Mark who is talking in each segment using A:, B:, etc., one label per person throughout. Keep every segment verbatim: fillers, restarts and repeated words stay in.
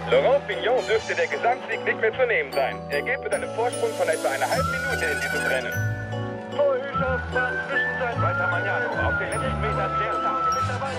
A: Laurent Fignon dürfte der Gesamtsieg nicht mehr zu nehmen sein. Er geht mit einem Vorsprung von etwa einer halben Minute in dieses Rennen. Torhüter war Zwischenzeit weiter Magnano. Auf den letzten Metern sehr stark mit dabei.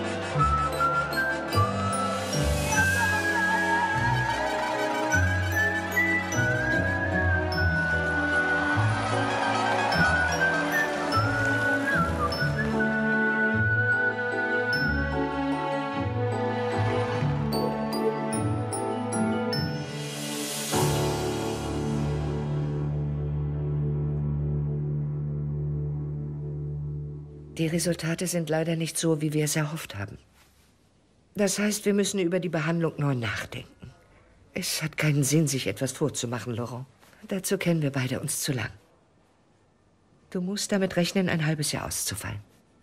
B: Die Resultate sind leider nicht so, wie wir es erhofft haben. Das heißt, wir müssen über die Behandlung neu nachdenken. Es hat keinen Sinn, sich etwas vorzumachen, Laurent. Dazu kennen wir beide uns zu lang. Du musst damit rechnen, ein halbes Jahr auszufallen.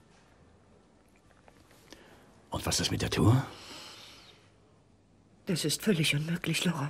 C: Und was ist mit der Tour?
B: Das ist völlig unmöglich, Laurent.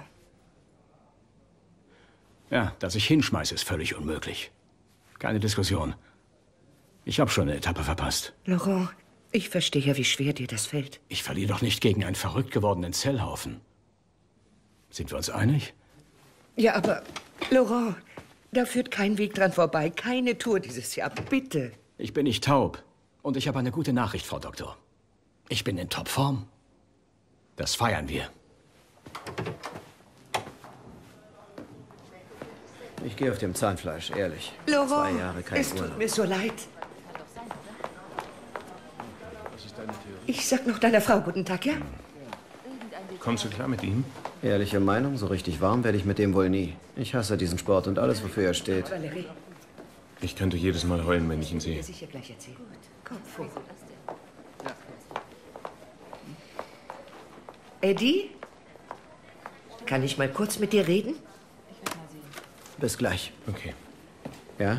C: Ja, dass ich hinschmeiße, ist völlig unmöglich. Keine Diskussion. Ich habe schon eine Etappe verpasst.
B: Laurent, ich verstehe ja, wie schwer dir das fällt.
C: Ich verliere doch nicht gegen einen verrückt gewordenen Zellhaufen. Sind wir uns einig?
B: Ja, aber, Laurent, da führt kein Weg dran vorbei. Keine Tour dieses Jahr, bitte.
C: Ich bin nicht taub. Und ich habe eine gute Nachricht, Frau Doktor. Ich bin in Topform. Das feiern wir.
D: Ich gehe auf dem Zahnfleisch, ehrlich.
B: Laurent,
D: Zwei Jahre kein
B: es tut
D: Urlaub.
B: mir so leid. Ich sag noch deiner Frau guten Tag, ja?
E: Kommst du klar mit ihm?
D: Ehrliche Meinung, so richtig warm werde ich mit dem wohl nie. Ich hasse diesen Sport und alles, wofür er steht.
B: Valerie,
E: Ich könnte jedes Mal heulen, wenn ich ihn
B: ich
E: sehe.
B: dir sicher gleich erzählen. Komm vor. Eddie? Kann ich mal kurz mit dir reden?
D: Bis gleich.
E: Okay.
D: Ja?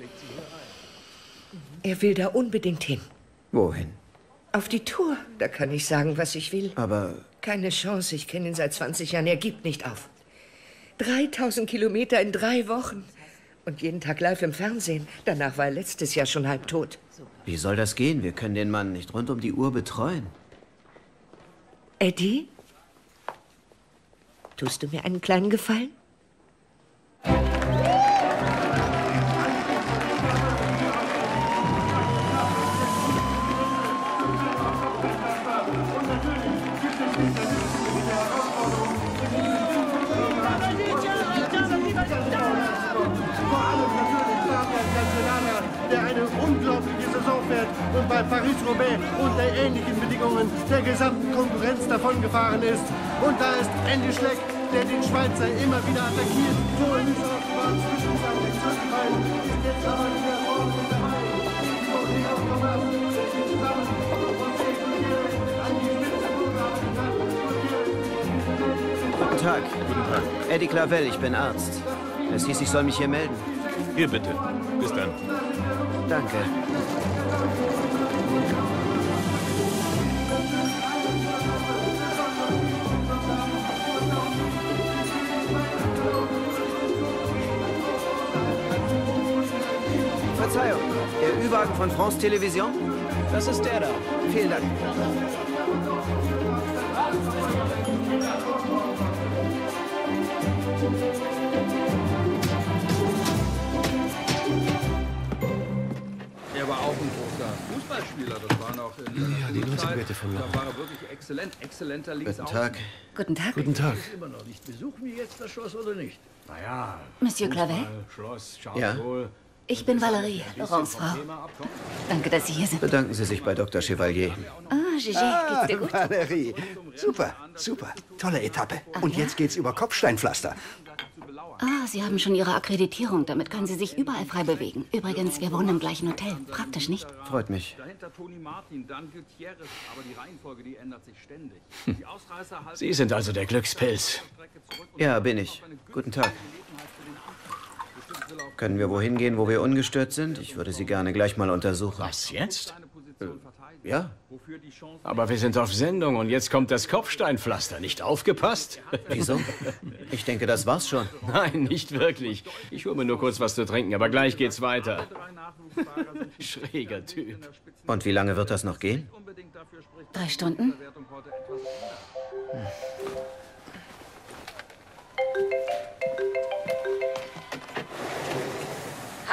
B: Er will da unbedingt hin.
D: Wohin?
B: Auf die Tour. Da kann ich sagen, was ich will.
D: Aber
B: Keine Chance. Ich kenne ihn seit zwanzig Jahren. Er gibt nicht auf. dreitausend Kilometer in drei Wochen. Und jeden Tag live im Fernsehen. Danach war er letztes Jahr schon halb tot.
D: wie soll das gehen? Wir können den Mann nicht rund um die Uhr betreuen.
B: Eddie? Tust du mir einen kleinen Gefallen?
F: Der eine unglaubliche Saison fährt und bei Paris-Roubaix unter ähnlichen Bedingungen der gesamten Konkurrenz davongefahren ist. Und da ist Andy Schleck, der den Schweizer immer wieder attackiert. Torhüter war zwischenzeitlich zurückgefallen, ist jetzt aber wieder vorne mit dabei. Timo Leon Thomas steht zusammen und Jake Gutierrez an die Spitze Gutierrez.
D: Guten Tag. Guten Tag. Eddie Clavel, ich bin Arzt. Es hieß, ich soll mich hier melden.
E: Hier bitte. Bis dann.
D: Danke. Verzeihung, der Ü-Wagen von France Television? Das ist der da. Vielen Dank.
G: Er war auch ein großer Fußballspieler. Das war noch in
E: Ja, die Leute bitte von mir.
G: Da war er wirklich exzellent, exzellenter
D: Guten
G: Linksaußen.
D: Tag.
B: Guten Tag.
E: Guten Tag.
G: Immer noch nicht. Besuchen wir jetzt das Schloss oder nicht?
C: Naja.
H: Monsieur Clavel?
C: Schloss,
D: Ja?
C: Charles.
H: Ich bin Valerie, Laurents Frau. Danke, dass Sie hier sind.
D: Bedanken Sie sich bei Doktor Chevalier.
H: Ah, Gigi, geht's dir gut?
I: Valerie, super, super. Tolle Etappe. Und jetzt geht's über Kopfsteinpflaster.
H: Ah, Sie haben schon Ihre Akkreditierung. Damit können Sie sich überall frei bewegen. Übrigens, wir wohnen im gleichen Hotel. Praktisch, nicht?
D: Freut mich.
G: Dahinter Toni Martin, dann Gutierrez. Aber die Reihenfolge, die ändert sich ständig. Die Ausreißer halten
C: Sie sind also der Glückspilz.
D: Ja, bin ich. Guten Tag. Können wir wohin gehen, wo wir ungestört sind? Ich würde Sie gerne gleich mal untersuchen.
C: Was jetzt?
D: Ja?
C: Aber wir sind auf Sendung und jetzt kommt das Kopfsteinpflaster. Nicht aufgepasst?
D: Wieso? Ich denke, das war's schon.
C: Nein, nicht wirklich. Ich hole mir nur kurz was zu trinken, aber gleich geht's weiter. Schräger Typ.
D: Und wie lange wird das noch gehen?
H: Drei Stunden?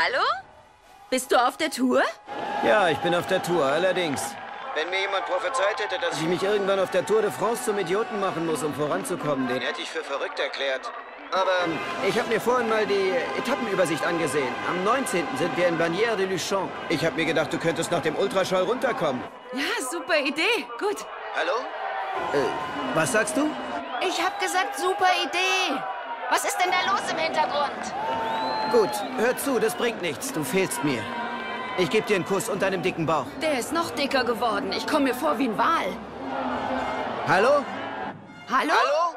J: Hallo? Bist du auf der Tour?
D: Ja, ich bin auf der Tour, allerdings. Wenn mir jemand prophezeit hätte, dass ich mich irgendwann auf der Tour de France zum Idioten machen muss, um voranzukommen, den hätte ich für verrückt erklärt. Aber ich habe mir vorhin mal die Etappenübersicht angesehen. Am neunzehnten sind wir in Bagnères de Luchon. Ich habe mir gedacht, du könntest nach dem Ultraschall runterkommen.
J: Ja, super Idee. Gut.
D: Hallo? Äh, was sagst du?
H: Ich hab gesagt, super Idee. Was ist denn da los im Hintergrund?
D: Gut, hör zu, das bringt nichts. Du fehlst mir. Ich gebe dir einen Kuss und deinem dicken Bauch.
J: Der ist noch dicker geworden. Ich komme mir vor wie ein Wal.
D: Hallo?
J: Hallo?
D: Hallo?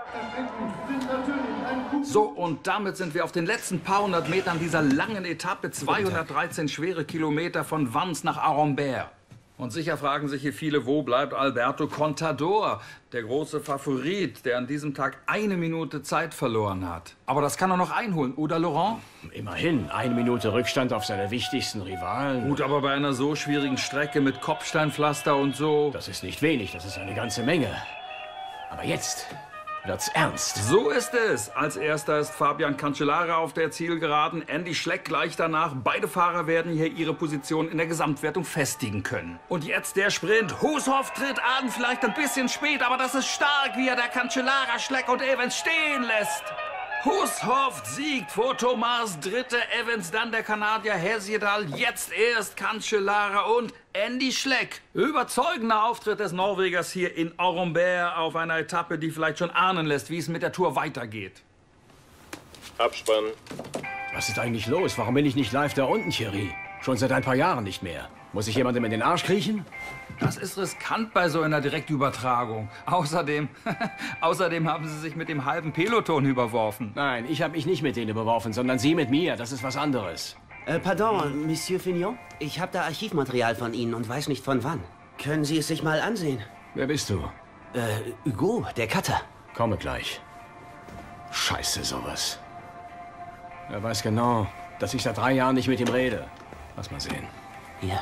G: So, und damit sind wir auf den letzten paar hundert Metern dieser langen Etappe. zweihundertdreizehn schwere Kilometer von Vannes nach Arambert. Und sicher fragen sich hier viele, wo bleibt Alberto Contador, der große Favorit, der an diesem Tag eine Minute Zeit verloren hat. Aber das kann er noch einholen, oder Laurent?
C: Immerhin, eine Minute Rückstand auf seine wichtigsten Rivalen.
G: Gut, aber bei einer so schwierigen Strecke mit Kopfsteinpflaster und so...
C: Das ist nicht wenig, das ist eine ganze Menge. Aber jetzt wird's ernst.
G: So ist es. Als erster ist Fabian Cancellara auf der Zielgeraden, Andy Schleck gleich danach. Beide Fahrer werden hier ihre Position in der Gesamtwertung festigen können. Und jetzt der Sprint. Hushoff tritt an, vielleicht ein bisschen spät, aber das ist stark, wie er der Cancellara, Schleck und Evans stehen lässt. Hushoff siegt vor Thomas, dritte Evans, dann der Kanadier Hesjedal, jetzt erst Cancellara und Andy Schleck. Überzeugender Auftritt des Norwegers hier in Arambert auf einer Etappe, die vielleicht schon ahnen lässt, wie es mit der Tour weitergeht.
E: Abspann.
C: Was ist eigentlich los? Warum bin ich nicht live da unten, Thierry? Schon seit ein paar Jahren nicht mehr. Muss ich jemandem in den Arsch kriechen?
G: Das ist riskant bei so einer Direktübertragung. Außerdem, außerdem haben Sie sich mit dem halben Peloton überworfen.
C: Nein, ich habe mich nicht mit denen überworfen, sondern Sie mit mir. Das ist was anderes.
K: Äh, pardon, Monsieur Fignon? Ich habe da Archivmaterial von Ihnen und weiß nicht von wann. Können Sie es sich mal ansehen?
C: Wer bist du?
K: Äh, Hugo, der Cutter.
C: Komme gleich. Scheiße, sowas. Er weiß genau, dass ich seit drei Jahren nicht mit ihm rede. Lass mal sehen.
K: Ja.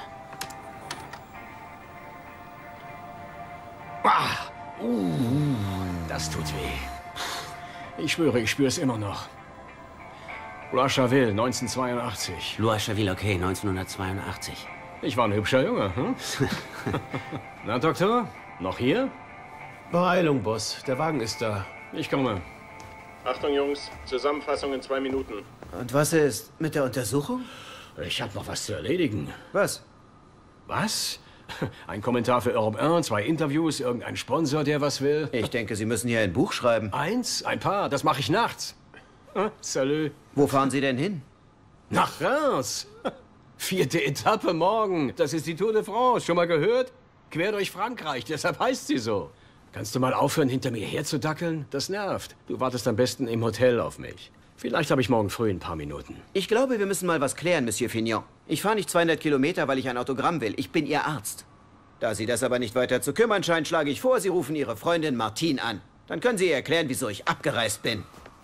C: Ah! Uh, das tut weh. Ich schwöre, ich spüre es immer noch. Loire-Chaville, neunzehnhundertzweiundachtzig.
K: Loire-Chaville, okay, neunzehnhundertzweiundachtzig.
C: Ich war ein hübscher Junge, hm? Na, Doktor? Noch hier?
E: Beeilung, Boss. Der Wagen ist da.
C: Ich komme.
E: Achtung, Jungs. Zusammenfassung in zwei Minuten.
D: Und was ist mit der Untersuchung?
C: Ich habe noch was zu erledigen.
D: Was?
C: Was? Ein Kommentar für Europe eins, zwei Interviews, irgendein Sponsor, der was will?
D: Ich denke, Sie müssen hier ein Buch schreiben.
C: Eins? Ein paar? Das mache ich nachts. Hm? Salut.
D: Wo fahren Sie denn hin?
C: Nach Reims. Vierte Etappe morgen. Das ist die Tour de France. Schon mal gehört? Quer durch Frankreich. Deshalb heißt sie so. Kannst du mal aufhören, hinter mir herzudackeln? Das nervt. Du wartest am besten im Hotel auf mich. Vielleicht habe ich morgen früh ein paar Minuten.
D: Ich glaube, wir müssen mal was klären, Monsieur Fignon. Ich fahre nicht zweihundert Kilometer, weil ich ein Autogramm will. Ich bin Ihr Arzt. Da Sie das aber nicht weiter zu kümmern scheint, schlage ich vor, Sie rufen Ihre Freundin Martine an. Dann können Sie ihr erklären, wieso ich abgereist bin.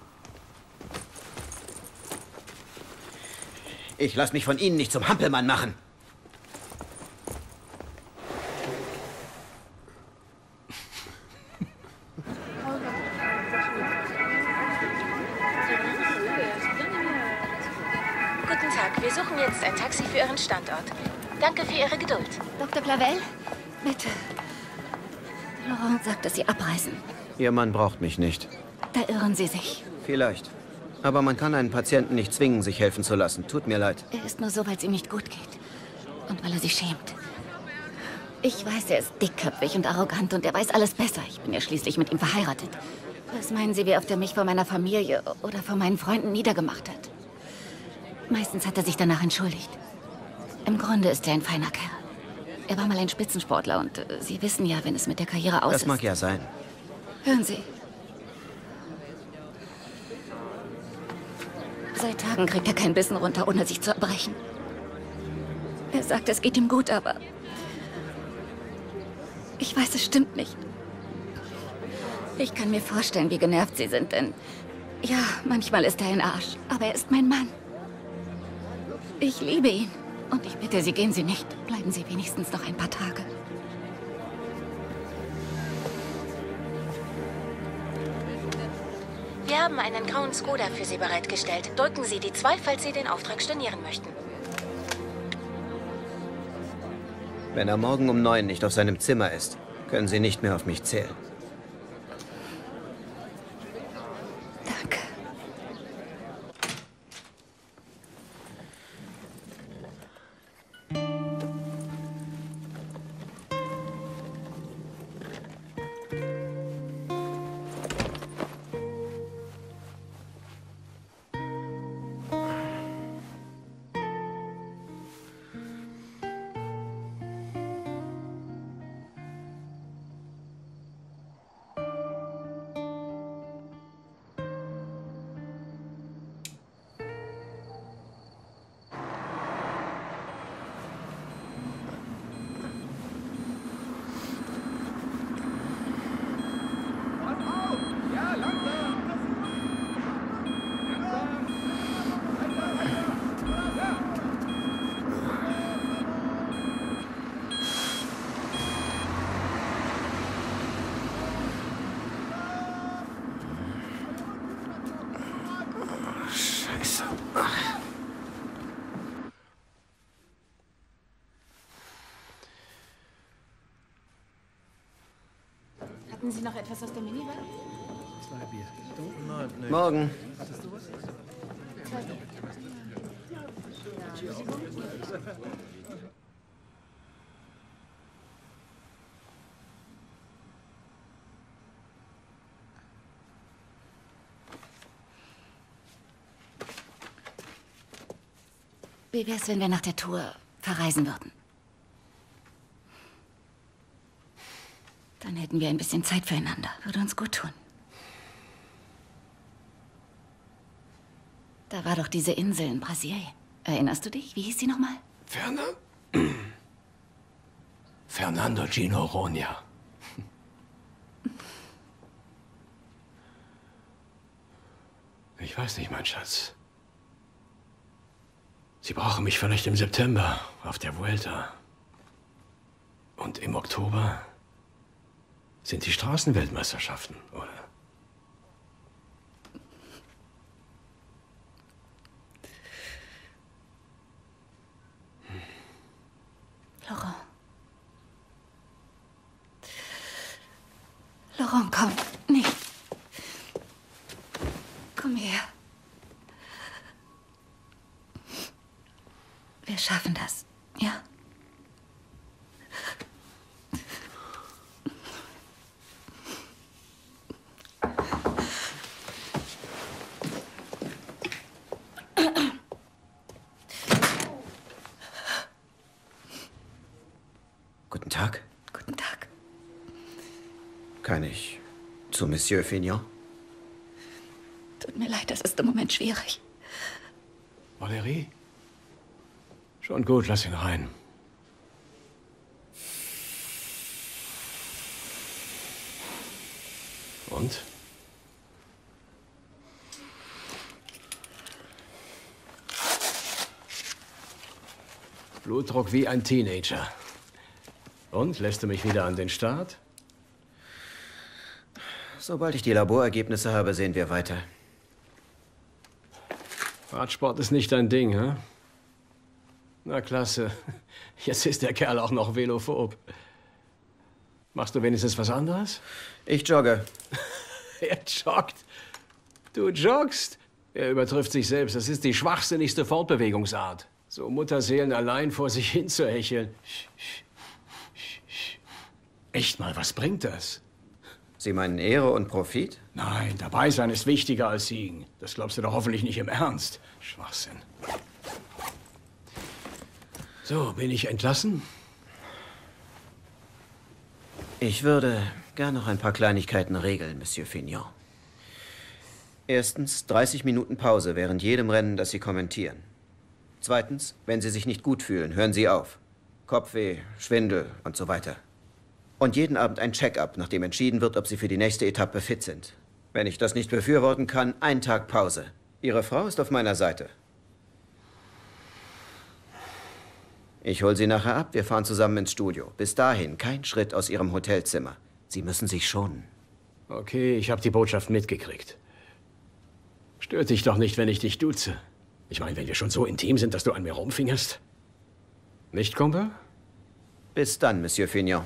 D: Ich lasse mich von Ihnen nicht zum Hampelmann machen.
L: Guten Tag, wir suchen jetzt ein Taxi für Ihren Standort. Danke für Ihre Geduld.
H: Doktor Clavel, bitte. Laurent sagt, dass Sie abreisen.
D: Ihr Mann braucht mich nicht.
H: Da irren Sie sich.
D: Vielleicht. Aber man kann einen Patienten nicht zwingen, sich helfen zu lassen. Tut mir leid.
H: Er ist nur so, weil es ihm nicht gut geht. Und weil er sich schämt. Ich weiß, er ist dickköpfig und arrogant und er weiß alles besser. Ich bin ja schließlich mit ihm verheiratet. Was meinen Sie, wie oft er mich vor meiner Familie oder vor meinen Freunden niedergemacht hat? Meistens hat er sich danach entschuldigt. Im Grunde ist er ein feiner Kerl. Er war mal ein Spitzensportler und äh, Sie wissen ja, wenn es mit der Karriere aus ist.
D: Das mag ja sein.
H: Hören Sie. Seit Tagen kriegt er keinen Bissen runter, ohne sich zu erbrechen. Er sagt, es geht ihm gut, aber... Ich weiß, es stimmt nicht. Ich kann mir vorstellen, wie genervt Sie sind, denn... Ja, manchmal ist er ein Arsch, aber er ist mein Mann. Ich liebe ihn. Und ich bitte Sie, gehen Sie nicht. Bleiben Sie wenigstens noch ein paar Tage.
L: Wir haben einen grauen Skoda für Sie bereitgestellt. Drücken Sie die zwei, falls Sie den Auftrag stornieren möchten.
D: Wenn er morgen um neun nicht auf seinem Zimmer ist, können Sie nicht mehr auf mich zählen.
H: Danke.
J: Hatten Sie noch etwas aus der Minibar?
F: Zwei Bier. Nein, nee.
D: Morgen.
F: Hattest du was?
J: Zwei Bier.
H: Wie wär's, wenn wir nach der Tour verreisen würden? Dann hätten wir ein bisschen Zeit füreinander. Würde uns gut tun. Da war doch diese Insel in Brasilien. Erinnerst du dich? Wie hieß sie nochmal?
C: Fernando? Fernando de Noronha. Ich weiß nicht, mein Schatz. Sie brauchen mich vielleicht im September auf der Vuelta. Und im Oktober sind die Straßenweltmeisterschaften, oder?
H: Laurent. Laurent, komm. Nee. Komm her. Wir schaffen das, ja?
D: Guten Tag.
H: Guten Tag.
D: Kann ich zu Monsieur Fignon?
H: Tut mir leid, das ist im Moment schwierig.
C: Valerie? Schon gut, lass ihn rein. Und? Blutdruck wie ein Teenager. Und, lässt du mich wieder an den Start?
D: Sobald ich die Laborergebnisse habe, sehen wir weiter.
C: Radsport ist nicht dein Ding, hä? Na klasse. Jetzt ist der Kerl auch noch velophob. Machst du wenigstens was anderes?
D: Ich jogge.
C: Er joggt. Du joggst? Er übertrifft sich selbst. Das ist die schwachsinnigste Fortbewegungsart. So Mutterseelen allein vor sich hin zu hecheln. Echt mal, was bringt das?
D: Sie meinen Ehre und Profit?
C: Nein, dabei sein ist wichtiger als siegen. Das glaubst du doch hoffentlich nicht im Ernst. Schwachsinn. So, bin ich entlassen?
D: Ich würde gern noch ein paar Kleinigkeiten regeln, Monsieur Fignon. Erstens, dreißig Minuten Pause während jedem Rennen, das Sie kommentieren. Zweitens, wenn Sie sich nicht gut fühlen, hören Sie auf. Kopfweh, Schwindel und so weiter. Und jeden Abend ein Check-up, nachdem entschieden wird, ob Sie für die nächste Etappe fit sind. Wenn ich das nicht befürworten kann, ein Tag Pause. Ihre Frau ist auf meiner Seite. Ich hole Sie nachher ab, wir fahren zusammen ins Studio. Bis dahin kein Schritt aus Ihrem Hotelzimmer. Sie müssen sich schonen.
C: Okay, ich habe die Botschaft mitgekriegt. Stört dich doch nicht, wenn ich dich duze. Ich meine, wenn wir schon so intim sind, dass du an mir rumfingerst. Nicht, Kumpel?
D: Bis dann, Monsieur Fignon.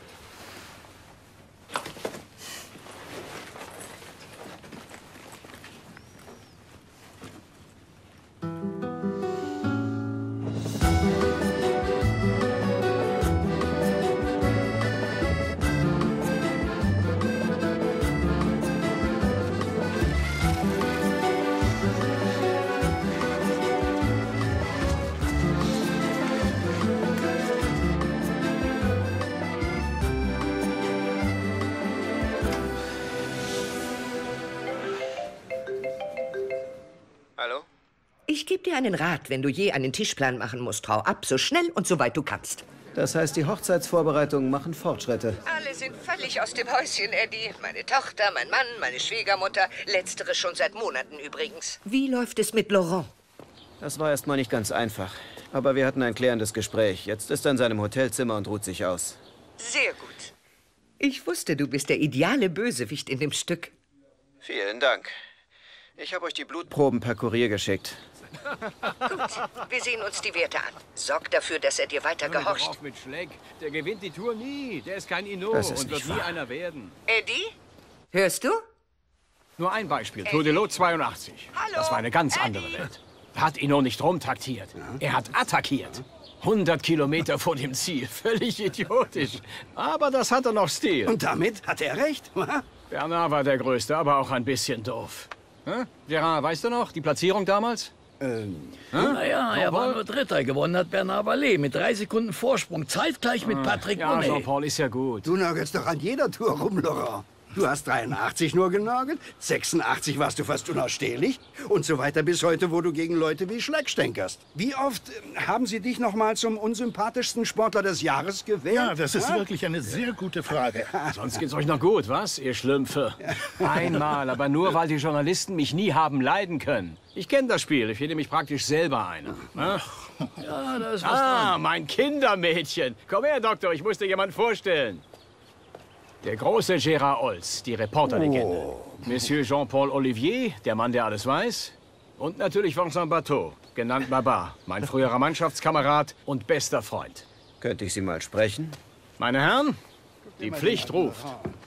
B: Ich gebe dir einen Rat, wenn du je einen Tischplan machen musst. Hau ab, so schnell und so weit du kannst.
D: Das heißt, die Hochzeitsvorbereitungen machen Fortschritte.
B: Alle sind völlig aus dem Häuschen, Eddie. Meine Tochter, mein Mann, meine Schwiegermutter. Letztere schon seit Monaten übrigens. Wie läuft es mit Laurent?
D: Das war erst mal nicht ganz einfach. Aber wir hatten ein klärendes Gespräch. Jetzt ist er in seinem Hotelzimmer und ruht sich aus.
B: Sehr gut. Ich wusste, du bist der ideale Bösewicht in dem Stück.
D: Vielen Dank. Ich habe euch die Blutproben per Kurier geschickt.
B: Gut, wir sehen uns die Werte an. Sorg dafür, dass er dir weiter
C: Hör
B: gehorcht.
C: doch auf mit Schleck. Der gewinnt die Tour nie. Der ist kein Inno
D: Das ist
C: und wird
D: nicht
C: nie
D: wahr.
C: einer werden.
B: Eddie? Hörst du?
C: Nur ein Beispiel. Tour de l'Eau zweiundachtzig.
B: Hallo?
C: Das war eine ganz andere Welt. Da hat Inno nicht rumtaktiert. Er hat attackiert. hundert Kilometer vor dem Ziel. Völlig idiotisch. Aber das hat er noch Stil.
I: Und damit hat er recht.
C: Bernard war der Größte, aber auch ein bisschen doof. Hä? Gerard, weißt du noch, die Platzierung damals?
I: Ähm.
M: Naja, er war nur Dritter. Gewonnen hat Bernard Ballet mit drei Sekunden Vorsprung. Zeitgleich mit Patrick
C: Ja,
M: Monet.
C: Jean-Paul ist ja gut.
I: Du nagelst doch an jeder Tour rum, Laurent. Du hast dreiundachtzig nur genagelt, sechsundachtzig warst du fast unausstehlich und so weiter bis heute, wo du gegen Leute wie Schleck stänkerst. Wie oft äh, haben sie dich noch mal zum unsympathischsten Sportler des Jahres gewählt?
N: Ja, das ist
I: Ha?
N: wirklich eine sehr gute Frage.
C: Sonst geht's euch noch gut, was, ihr Schlümpfe? Einmal, aber nur, weil die Journalisten mich nie haben leiden können. Ich kenne das Spiel, ich finde mich praktisch selber einer. Ne?
M: Ja, da ist was
C: Ah,
M: dran.
C: mein Kindermädchen. Komm her, Doktor, ich muss dir jemanden vorstellen. Der große Gérard Olz, die Reporterlegende.
I: Oh.
C: Monsieur Jean-Paul Olivier, der Mann, der alles weiß. Und natürlich Vincent Bateau, genannt Baba, mein früherer Mannschaftskamerad und bester Freund.
D: Könnte ich Sie mal sprechen?
C: Meine Herren, die Pflicht ruft.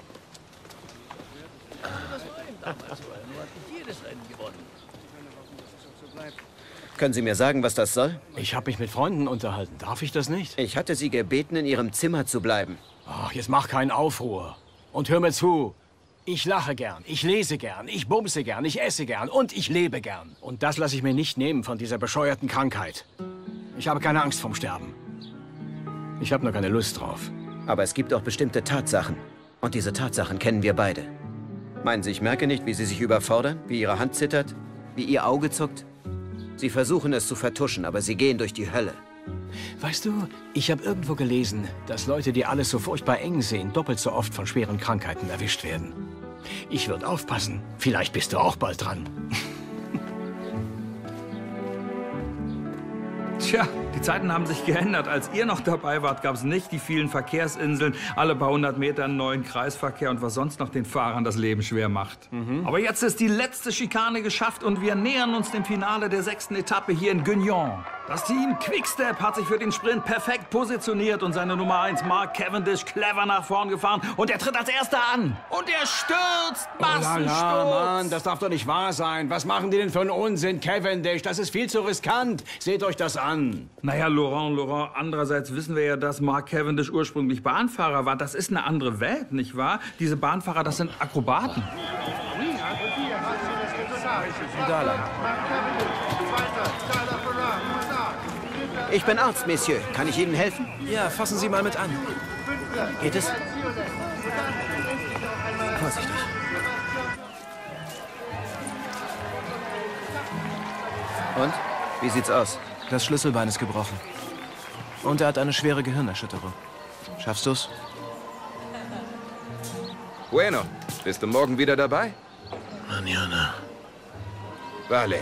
D: Können Sie mir sagen, was das soll?
C: Ich habe mich mit Freunden unterhalten. Darf ich das nicht?
D: Ich hatte Sie gebeten, in Ihrem Zimmer zu bleiben.
C: Ach, jetzt mach keinen Aufruhr. Und hör mir zu. Ich lache gern, ich lese gern, ich bumse gern, ich esse gern und ich lebe gern. Und das lasse ich mir nicht nehmen von dieser bescheuerten Krankheit. Ich habe keine Angst vorm Sterben. Ich habe nur keine Lust drauf.
D: Aber es gibt auch bestimmte Tatsachen. Und diese Tatsachen kennen wir beide. Meinen Sie, ich merke nicht, wie Sie sich überfordern, wie Ihre Hand zittert, wie Ihr Auge zuckt? Sie versuchen es zu vertuschen, aber Sie gehen durch die Hölle.
C: Weißt du, ich habe irgendwo gelesen, dass Leute, die alles so furchtbar eng sehen, doppelt so oft von schweren Krankheiten erwischt werden. Ich würde aufpassen. Vielleicht bist du auch bald dran.
G: Tja, die Zeiten haben sich geändert. Als ihr noch dabei wart, gab es nicht die vielen Verkehrsinseln, alle paar hundert Meter einen neuen Kreisverkehr und was sonst noch den Fahrern das Leben schwer macht.
C: Mhm.
G: Aber jetzt ist die letzte Schikane geschafft und wir nähern uns dem Finale der sechsten Etappe hier in Guignon. Das Team Quickstep hat sich für den Sprint perfekt positioniert und seine Nummer eins Mark Cavendish clever nach vorn gefahren und er tritt als Erster an. Und er stürzt,
C: Oh la
G: Massensturz.
C: la, Mann, das darf doch nicht wahr sein. Was machen die denn für einen Unsinn, Cavendish? Das ist viel zu riskant. Seht euch das an.
G: Naja, Laurent, Laurent, andererseits wissen wir ja, dass Mark Cavendish ursprünglich Bahnfahrer war. Das ist eine andere Welt, nicht wahr? Diese Bahnfahrer, das sind Akrobaten.
D: Ich bin Arzt, Monsieur. Kann ich Ihnen helfen?
O: Ja, fassen Sie mal mit an.
D: Geht es? Vorsichtig. Und? Wie sieht's aus?
O: Das Schlüsselbein ist gebrochen. Und er hat eine schwere Gehirnerschütterung. Schaffst du's?
P: Bueno, bist du morgen wieder dabei?
O: Manana.
P: Vale.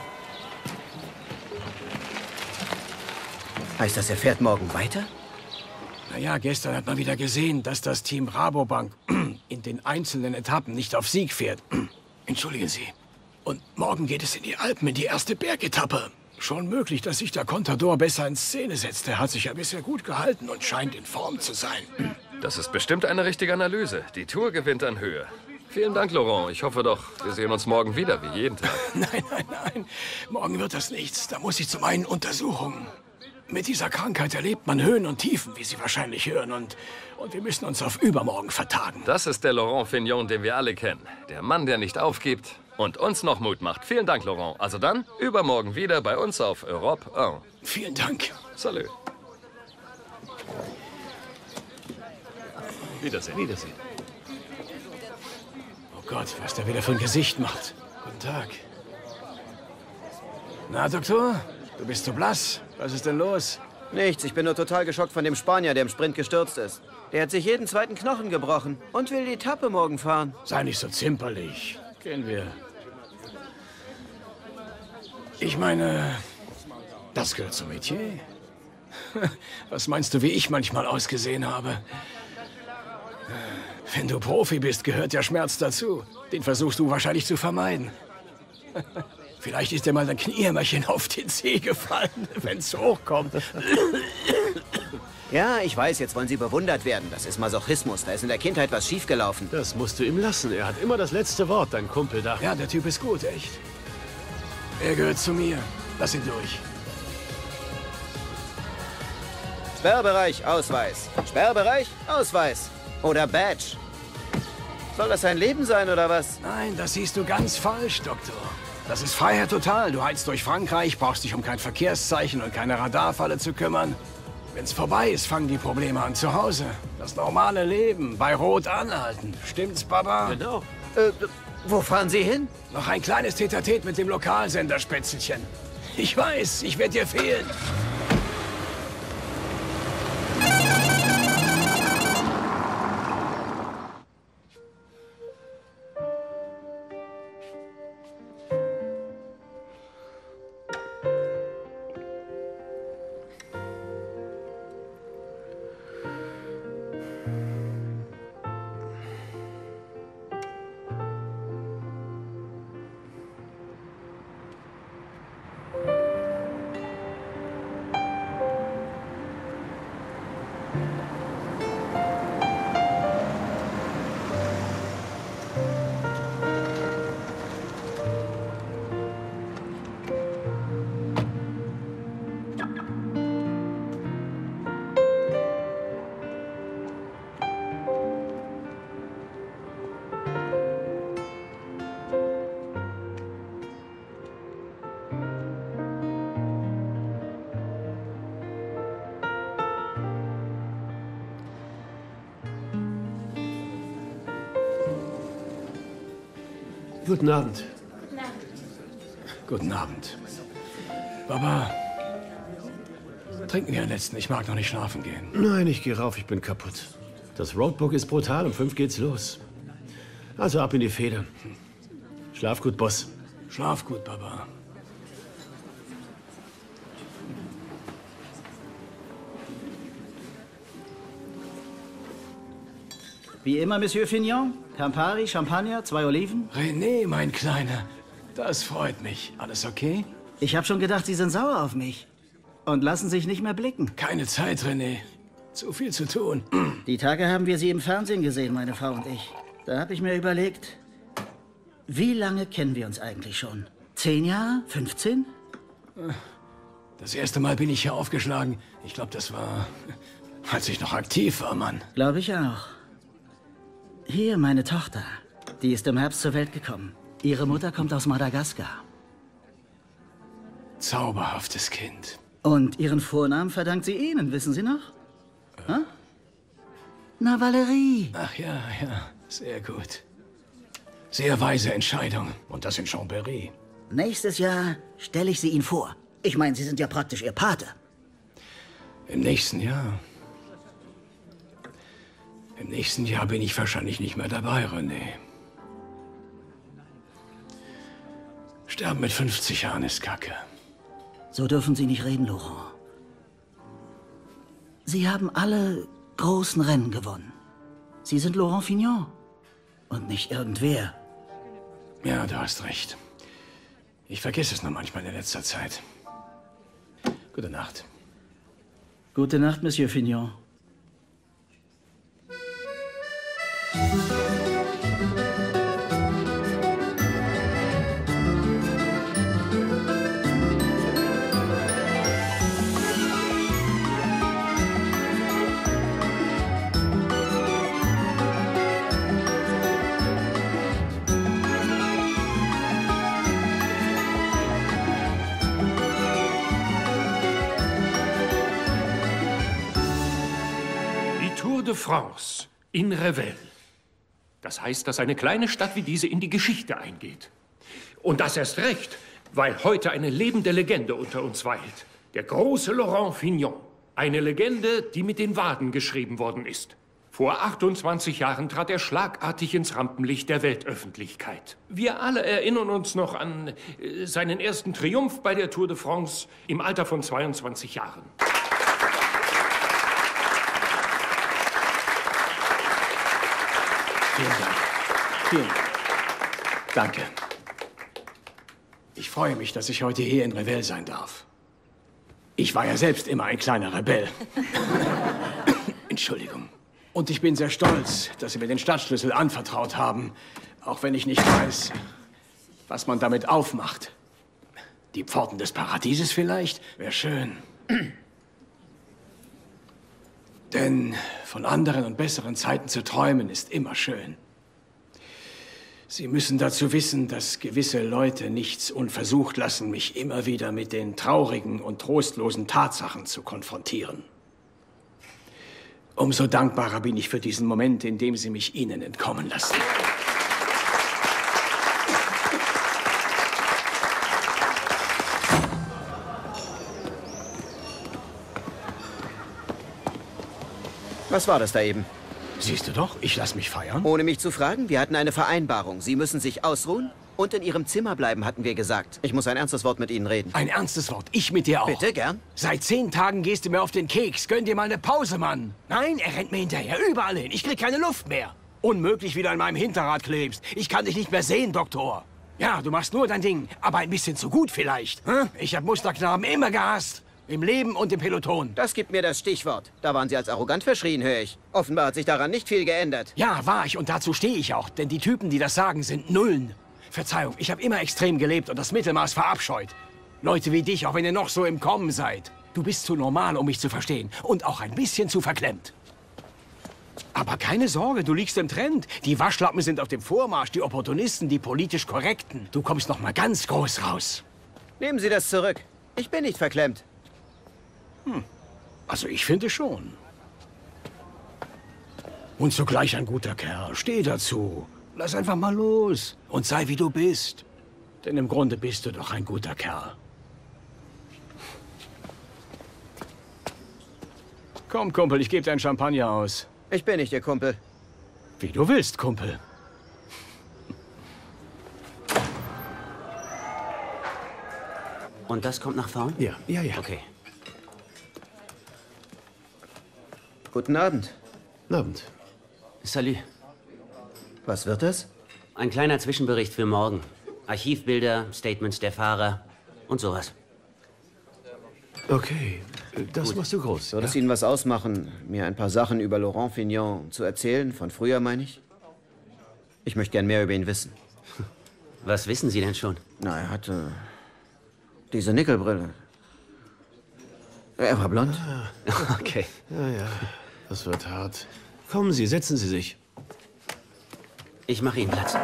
D: Heißt das, er fährt morgen weiter?
C: Naja, gestern hat man wieder gesehen, dass das Team Rabobank in den einzelnen Etappen nicht auf Sieg fährt. Entschuldigen Sie. Und morgen geht es in die Alpen, in die erste Bergetappe. Schon möglich, dass sich der Contador besser in Szene setzt. Er hat sich ja bisher gut gehalten und scheint in Form zu sein.
Q: Das ist bestimmt eine richtige Analyse. Die Tour gewinnt an Höhe. Vielen Dank, Laurent. Ich hoffe doch, wir sehen uns morgen wieder, wie jeden Tag.
C: Nein, nein, nein. Morgen wird das nichts. Da muss ich zu meinen Untersuchungen. Mit dieser Krankheit erlebt man Höhen und Tiefen, wie Sie wahrscheinlich hören. Und, und wir müssen uns auf übermorgen vertagen.
Q: Das ist der Laurent Fignon, den wir alle kennen. Der Mann, der nicht aufgibt und uns noch Mut macht. Vielen Dank, Laurent. Also dann, übermorgen wieder bei uns auf Europe eins.
C: Vielen Dank.
Q: Salut. Wiedersehen.
C: Wiedersehen. Oh Gott, was der wieder für ein Gesicht macht. Guten Tag. Na, Doktor? Du bist so blass. Was ist denn los?
D: Nichts, ich bin nur total geschockt von dem Spanier, der im Sprint gestürzt ist. Der hat sich jeden zweiten Knochen gebrochen und will die Etappe morgen fahren.
C: Sei nicht so zimperlich. Gehen wir. Ich meine, das gehört zum Metier. Was meinst du, wie ich manchmal ausgesehen habe? Wenn du Profi bist, gehört der Schmerz dazu. Den versuchst du wahrscheinlich zu vermeiden. Vielleicht ist dir mal dein Kniehämmerchen auf den Zeh gefallen, wenn es hochkommt.
D: Ja, ich weiß, jetzt wollen Sie bewundert werden. Das ist Masochismus. Da ist in der Kindheit was schiefgelaufen.
E: Das musst du ihm lassen. Er hat immer das letzte Wort, dein Kumpel da.
C: Ja, der Typ ist gut, echt. Er gehört zu mir. Lass ihn durch.
D: Sperrbereich, Ausweis. Sperrbereich, Ausweis. Oder Badge. Soll das sein Leben sein, oder was?
C: Nein, das siehst du ganz falsch, Doktor. Das ist Freiheit total. Du heizt durch Frankreich, brauchst dich um kein Verkehrszeichen und keine Radarfalle zu kümmern. Wenn's vorbei ist, fangen die Probleme an zu Hause. Das normale Leben, bei Rot anhalten. Stimmt's, Papa?
D: Genau. Äh, wo fahren Sie hin?
C: Noch ein kleines Tete-a-Tete mit dem Lokalsender Spätzelchen. Ich weiß, ich werde dir fehlen.
E: Guten Abend.
L: Guten Abend.
C: Guten Abend. Baba, trinken wir einen letzten. Ich mag noch nicht schlafen gehen.
E: Nein, ich gehe rauf, ich bin kaputt. Das Roadbook ist brutal, um fünf geht's los. Also ab in die Feder. Schlaf gut, Boss.
C: Schlaf gut, Baba.
R: Wie immer, Monsieur Fignon. Campari, Champagner, zwei Oliven.
C: René, mein Kleiner. Das freut mich. Alles okay?
R: Ich habe schon gedacht, Sie sind sauer auf mich. Und lassen sich nicht mehr blicken.
C: Keine Zeit, René. Zu viel zu tun.
R: Die Tage haben wir Sie im Fernsehen gesehen, meine Frau und ich. Da habe ich mir überlegt, wie lange kennen wir uns eigentlich schon? Zehn Jahre? Fünfzehn?
C: Das erste Mal bin ich hier aufgeschlagen. Ich glaube, das war, als ich noch aktiv war, Mann.
R: Glaube ich auch. Hier, meine Tochter. Die ist im Herbst zur Welt gekommen. Ihre Mutter kommt aus Madagaskar.
C: Zauberhaftes Kind.
R: Und ihren Vornamen verdankt sie Ihnen, wissen Sie noch? Äh. Na, Valerie.
C: Ach ja, ja, sehr gut. Sehr weise Entscheidung. Und das in Chambéry.
R: Nächstes Jahr stelle ich sie Ihnen vor. Ich meine, Sie sind ja praktisch Ihr Pate.
C: Im nächsten Jahr? Im nächsten Jahr bin ich wahrscheinlich nicht mehr dabei, René. Sterben mit fünfzig Jahren ist Kacke.
R: So dürfen Sie nicht reden, Laurent. Sie haben alle großen Rennen gewonnen. Sie sind Laurent Fignon und nicht irgendwer.
C: Ja, du hast recht. Ich vergesse es nur manchmal in letzter Zeit. Gute Nacht.
R: Gute Nacht, Monsieur Fignon.
S: De France in Revel. Das heißt, dass eine kleine Stadt wie diese in die Geschichte eingeht. Und das erst recht, weil heute eine lebende Legende unter uns weilt. Der große Laurent Fignon. Eine Legende, die mit den Waden geschrieben worden ist. Vor achtundzwanzig Jahren trat er schlagartig ins Rampenlicht der Weltöffentlichkeit. Wir alle erinnern uns noch an äh, seinen ersten Triumph bei der Tour de France im Alter von zweiundzwanzig Jahren.
C: Vielen Dank. Vielen Dank. Danke. Ich freue mich, dass ich heute hier in Revel sein darf. Ich war ja selbst immer ein kleiner Rebell. Entschuldigung. Und ich bin sehr stolz, dass Sie mir den Stadtschlüssel anvertraut haben, auch wenn ich nicht weiß, was man damit aufmacht. Die Pforten des Paradieses vielleicht? Wäre schön. Denn von anderen und besseren Zeiten zu träumen, ist immer schön. Sie müssen dazu wissen, dass gewisse Leute nichts unversucht lassen, mich immer wieder mit den traurigen und trostlosen Tatsachen zu konfrontieren. Umso dankbarer bin ich für diesen Moment, in dem Sie mich ihnen entkommen lassen.
D: Was war das da eben?
C: Siehst du doch, ich lass mich feiern.
D: Ohne mich zu fragen, wir hatten eine Vereinbarung. Sie müssen sich ausruhen und in Ihrem Zimmer bleiben, hatten wir gesagt. Ich muss ein ernstes Wort mit Ihnen reden.
C: Ein ernstes Wort? Ich mit dir auch?
D: Bitte, gern.
C: Seit zehn Tagen gehst du mir auf den Keks. Gönn dir mal eine Pause, Mann. Nein, er rennt mir hinterher, überall hin. Ich krieg keine Luft mehr. Unmöglich, wie du an meinem Hinterrad klebst. Ich kann dich nicht mehr sehen, Doktor. Ja, du machst nur dein Ding, aber ein bisschen zu gut vielleicht. Hm? Ich hab Musterknaben immer gehasst. Im Leben und im Peloton.
D: Das gibt mir das Stichwort. Da waren Sie als arrogant verschrien, höre ich. Offenbar hat sich daran nicht viel geändert.
C: Ja, war ich und dazu stehe ich auch. Denn die Typen, die das sagen, sind Nullen. Verzeihung, ich habe immer extrem gelebt und das Mittelmaß verabscheut. Leute wie dich, auch wenn ihr noch so im Kommen seid. Du bist zu normal, um mich zu verstehen. Und auch ein bisschen zu verklemmt. Aber keine Sorge, du liegst im Trend. Die Waschlappen sind auf dem Vormarsch, die Opportunisten, die politisch Korrekten. Du kommst noch mal ganz groß raus.
D: Nehmen Sie das zurück. Ich bin nicht verklemmt.
C: Hm. Also ich finde schon. Und zugleich ein guter Kerl. Steh dazu. Lass einfach mal los. Und sei wie du bist. Denn im Grunde bist du doch ein guter Kerl. Komm, Kumpel, ich gebe dein Champagner aus.
D: Ich bin nicht Ihr Kumpel.
C: Wie du willst, Kumpel.
K: Und das kommt nach vorn?
E: Ja, ja, ja.
K: Okay.
D: Guten Abend.
E: Guten Abend.
K: Salut.
D: Was wird das?
K: Ein kleiner Zwischenbericht für morgen. Archivbilder, Statements der Fahrer und sowas.
E: Okay, das
D: Gut.
E: machst du groß.
D: Soll es Ihnen was ausmachen, mir ein paar Sachen über Laurent Fignon zu erzählen? Von früher, meine ich? Ich möchte gern mehr über ihn wissen.
K: Was wissen Sie denn schon?
D: Na, er hatte diese Nickelbrille. Er war blond.
K: Ah. Okay.
E: Ja, ja. Das wird hart. Kommen Sie, setzen Sie sich.
K: Ich mache Ihnen Platz.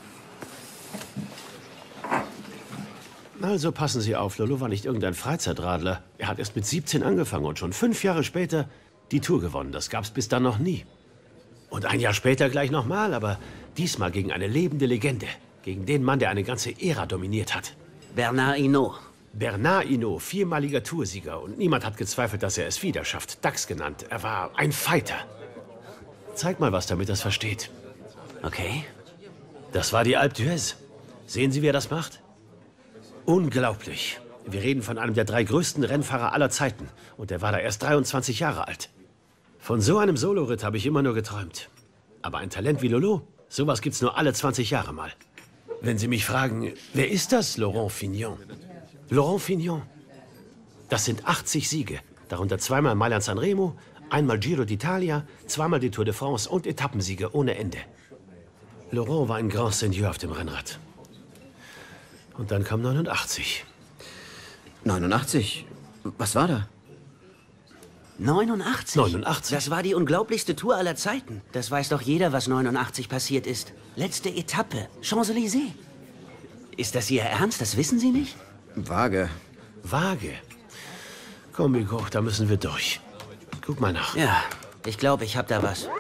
E: Also passen Sie auf, Lolo war nicht irgendein Freizeitradler. Er hat erst mit siebzehn angefangen und schon fünf Jahre später die Tour gewonnen. Das gab's bis dann noch nie. Und ein Jahr später gleich nochmal, aber diesmal gegen eine lebende Legende. Gegen den Mann, der eine ganze Ära dominiert hat.
K: Bernard Hinault.
E: Bernard Hinault, viermaliger Toursieger. Und niemand hat gezweifelt, dass er es wieder schafft. Dax genannt. Er war ein Fighter. Zeig mal was, damit das versteht.
K: Okay.
E: Das war die Alpe d'Huez. Sehen Sie, wie er das macht? Unglaublich. Wir reden von einem der drei größten Rennfahrer aller Zeiten. Und er war da erst dreiundzwanzig Jahre alt. Von so einem Soloritt habe ich immer nur geträumt. Aber ein Talent wie Lolo, sowas gibt's nur alle zwanzig Jahre mal. Wenn Sie mich fragen, wer ist das, Laurent Fignon? Laurent Fignon. Das sind achtzig Siege, darunter zweimal Mailand-San Remo, einmal Giro d'Italia, zweimal die Tour de France und Etappensiege ohne Ende. Laurent war ein Grand Seigneur auf dem Rennrad. Und dann kam neunundachtzig.
K: neunundachtzig? Was war da? neunundachtzig?
E: neunundachtzig?
K: Das war die unglaublichste Tour aller Zeiten. Das weiß doch jeder, was neunundachtzig passiert ist. Letzte Etappe, Champs-Élysées. Ist das Ihr Ernst? Das wissen Sie nicht?
E: Vage. Vage? Komm, Hugo, da müssen wir durch. Guck mal nach.
K: Ja, ich glaube, ich habe da was.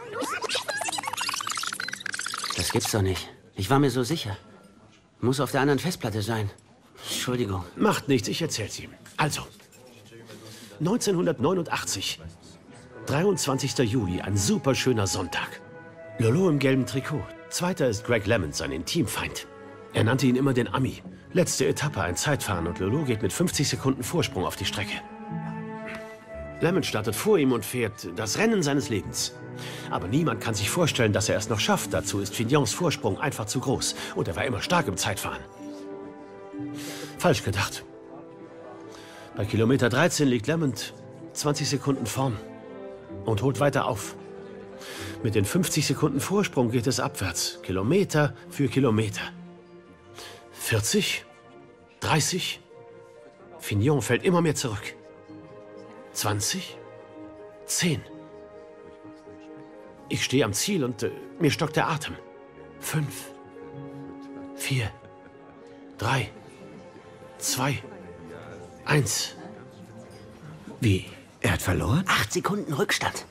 K: Das gibt's doch nicht. Ich war mir so sicher. Muss auf der anderen Festplatte sein. Entschuldigung.
E: Macht nichts, ich erzähl's ihm. Also, neunzehnhundertneunundachtzig, dreiundzwanzigster Juli, ein superschöner Sonntag. Lolo im gelben Trikot. Zweiter ist Greg LeMond, sein Intimfeind. Er nannte ihn immer den Ami. Letzte Etappe, ein Zeitfahren und Lolo geht mit fünfzig Sekunden Vorsprung auf die Strecke. LeMond startet vor ihm und fährt das Rennen seines Lebens. Aber niemand kann sich vorstellen, dass er es noch schafft. Dazu ist Fignons Vorsprung einfach zu groß. Und er war immer stark im Zeitfahren. Falsch gedacht. Bei Kilometer dreizehn liegt LeMond zwanzig Sekunden vorn und holt weiter auf. Mit den fünfzig Sekunden Vorsprung geht es abwärts. Kilometer für Kilometer. vierzig, dreißig. Fignon fällt immer mehr zurück. zwanzig, zehn. Ich stehe am Ziel und äh, mir stockt der Atem. Fünf, vier, drei, zwei, eins. Wie?
K: Er hat verloren? Acht Sekunden Rückstand.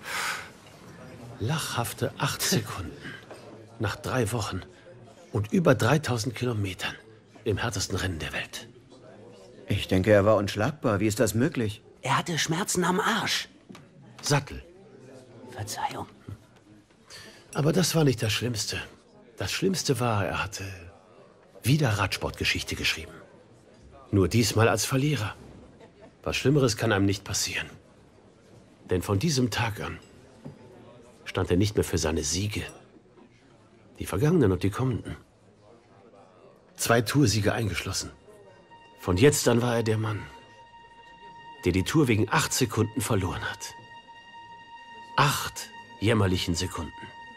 E: Lachhafte acht Sekunden. Nach drei Wochen und über dreitausend Kilometern im härtesten Rennen der Welt.
K: Ich denke, er war unschlagbar. Wie ist das möglich? Er hatte Schmerzen am Arsch.
E: Sattel.
K: Verzeihung.
E: Aber das war nicht das Schlimmste. Das Schlimmste war, er hatte wieder Radsportgeschichte geschrieben. Nur diesmal als Verlierer. Was Schlimmeres kann einem nicht passieren. Denn von diesem Tag an stand er nicht mehr für seine Siege. Die vergangenen und die kommenden. Zwei Toursiege eingeschlossen. Von jetzt an war er der Mann, der die Tour wegen acht Sekunden verloren hat. Acht jämmerlichen Sekunden.